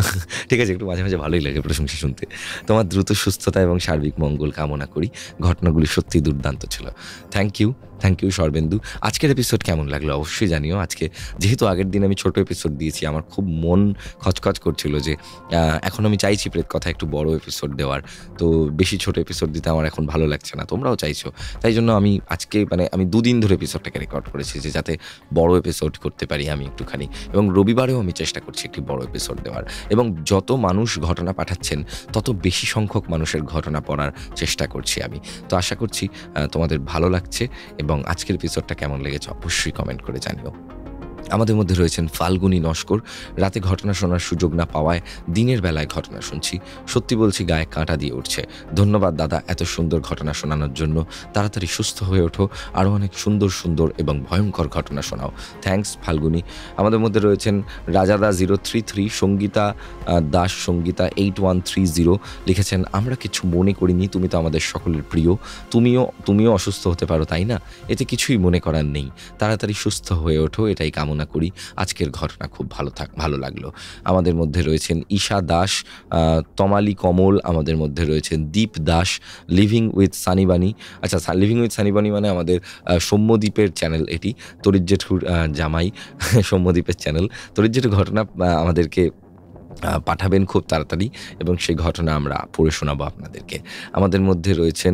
ঠিক আছে, একটু মাঝে মাঝে ভালোই লাগে প্রশংসা শুনতে। তোমার দ্রুত সুস্থতা এবং সার্বিক মঙ্গল কামনা করি, ঘটনাগুলি সত্যিই দুর্দান্ত ছিল। Thank you thank you Sarbendu. আজকের এপিসোড কেমন লাগলো অবশ্যই জানিও। আজকে যেহেতু আগের দিন আমি ছোট এপিসোড দিয়েছি, আমার খুব মন খচখচ করছিল যে এখন আমি চাইছি প্রেত কথা একটু বড় এপিসোড দেওয়ার, তো বেশি ছোট এপিসোড দিতে আমার এখন ভালো লাগছে না, তোমরাও চাইছো, তাই জন্য আমি আজকে মানে আমি দুদিন ধরে এপিসোডটাকে রেকর্ড করেছি যে যাতে বড় এপিসোড করতে পারি আমি একটুখানি, এবং রবিবারেও আমি চেষ্টা করছি একটি বড় এপিসোড দেওয়ার, এবং যত মানুষ ঘটনা পাঠাচ্ছেন তত বেশি সংখ্যক মানুষের ঘটনা পড়ার চেষ্টা করছি আমি। তো আশা করছি তোমাদের ভালো লাগছে, এবং আজকের এপিসোডটা কেমন লেগেছে অবশ্যই কমেন্ট করে জানিও। আমাদের মধ্যে রয়েছেন ফাল্গুনী নস্কর, রাতে ঘটনা শোনার সুযোগ না পাওয়ায় দিনের বেলায় ঘটনা শুনছি, সত্যি বলছি গায়ে কাঁটা দিয়ে উঠছে। ধন্যবাদ দাদা এত সুন্দর ঘটনা শোনানোর জন্য, তাড়াতাড়ি সুস্থ হয়ে ওঠো, আরও অনেক সুন্দর সুন্দর এবং ভয়ঙ্কর ঘটনা শোনাও। থ্যাঙ্কস ফাল্গুনী। আমাদের মধ্যে রয়েছেন রাজাদা zero three three, Sangita Das Sangita eight one three zero লিখেছেন, আমরা কিছু মনে করিনি, তুমি তো আমাদের সকলের প্রিয়, তুমিও তুমিও অসুস্থ হতে পারো তাই না, এতে কিছুই মনে করার নেই, তাড়াতাড়ি সুস্থ হয়ে ওঠো এটাই কামনা করি। আজকের ঘটনা খুব ভালো থাক ভালো লাগলো। আমাদের মধ্যে রয়েছেন ঈশা দাস, তমালি কমল, আমাদের মধ্যে রয়েছেন দীপ দাস, লিভিং উইথ সানিবানি। আচ্ছা, লিভিং উইথ সানিবানি মানে আমাদের সৌম্যদ্বীপের চ্যানেল, এটি তরিৎ জেঠুর জামাই সৌম্যদ্বীপের চ্যানেল। তরিৎ জেঠুর ঘটনা আমাদেরকে পাঠাবেন খুব তাড়াতাড়ি, এবং সেই ঘটনা আমরা পড়ে শোনাবো আপনাদেরকে। আমাদের মধ্যে রয়েছেন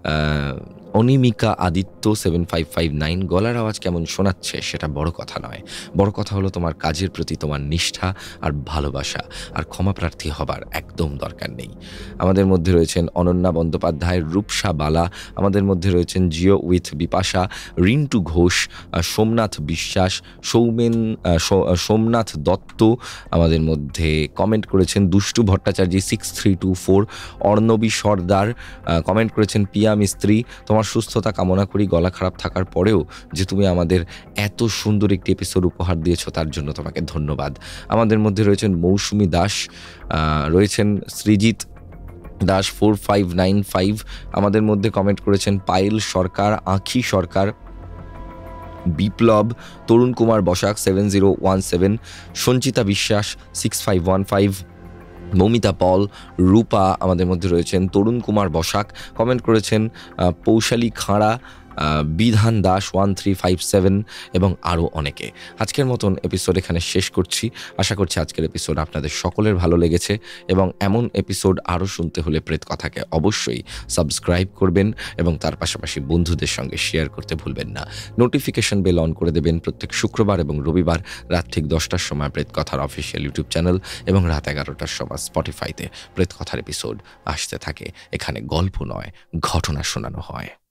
Animika Aditya seven five five nine, গলার আওয়াজ কেমন শোনাচ্ছে সেটা বড় কথা নয়, বড় কথা হলো তোমার কাজের প্রতি তোমার নিষ্ঠা আর ভালোবাসা, আর ক্ষমা প্রার্থী হবার একদম দরকার নেই। আমাদের মধ্যে রয়েছেন অনন্যা বন্দ্যোপাধ্যায়, রূপসা বালা, আমাদের মধ্যে রয়েছেন জিও উইথ বিপাশা, রিন্টু ঘোষ, সোমনাথ বিশ্বাস, সৌমেন সোমনাথ দত্ত, আমাদের মধ্যে কমেন্ট করেছেন Dushtu Bhattacharya six three two four, Arnabi Sardar comment করেছেন পিয়া মিস্ত্রি, তোমার সুস্থতা কামনা করি, গলা খারাপ থাকার পরেও যে তুমি আমাদের এত সুন্দর একটি এপিসোড উপহার দিয়েছো তার জন্য তোমাকে ধন্যবাদ। আমাদের মধ্যে রয়েছেন মৌসুমী দাস, রয়েছেন Srijit Das four five nine five আমাদের মধ্যে কমেন্ট করেছেন। Payel Sarkar, Aankhi Sarkar, Biplab, Tarun Kumar Basak seven zero one seven, Sanchita Biswas six five one five, Mamita Paul, Rupa আমাদের মধ্যে রয়েছেন। তরুণ কুমার বসাক কমেন্ট করেছেন। Poushali Khara, Bidhan Das one three five seven এবং আরও অনেকে। আজকের মতন এপিসোড এখানে শেষ করছি। আশা করছি আজকের এপিসোড আপনাদের সকলের ভালো লেগেছে এবং এমন এপিসোড আরও শুনতে হলে প্রেত কথাকে অবশ্যই সাবস্ক্রাইব করবেন এবং তার পাশাপাশি বন্ধুদের সঙ্গে শেয়ার করতে ভুলবেন না। নোটিফিকেশন বেল অন করে দেবেন। প্রত্যেক শুক্রবার এবং রবিবার রাত ঠিক দশটার সময় প্রেত কথার অফিসিয়াল ইউটিউব চ্যানেল এবং রাত এগারোটার সময় স্পটিফাইতে প্রেত কথার এপিসোড আসতে থাকে। এখানে গল্প নয়, ঘটনা শোনানো হয়।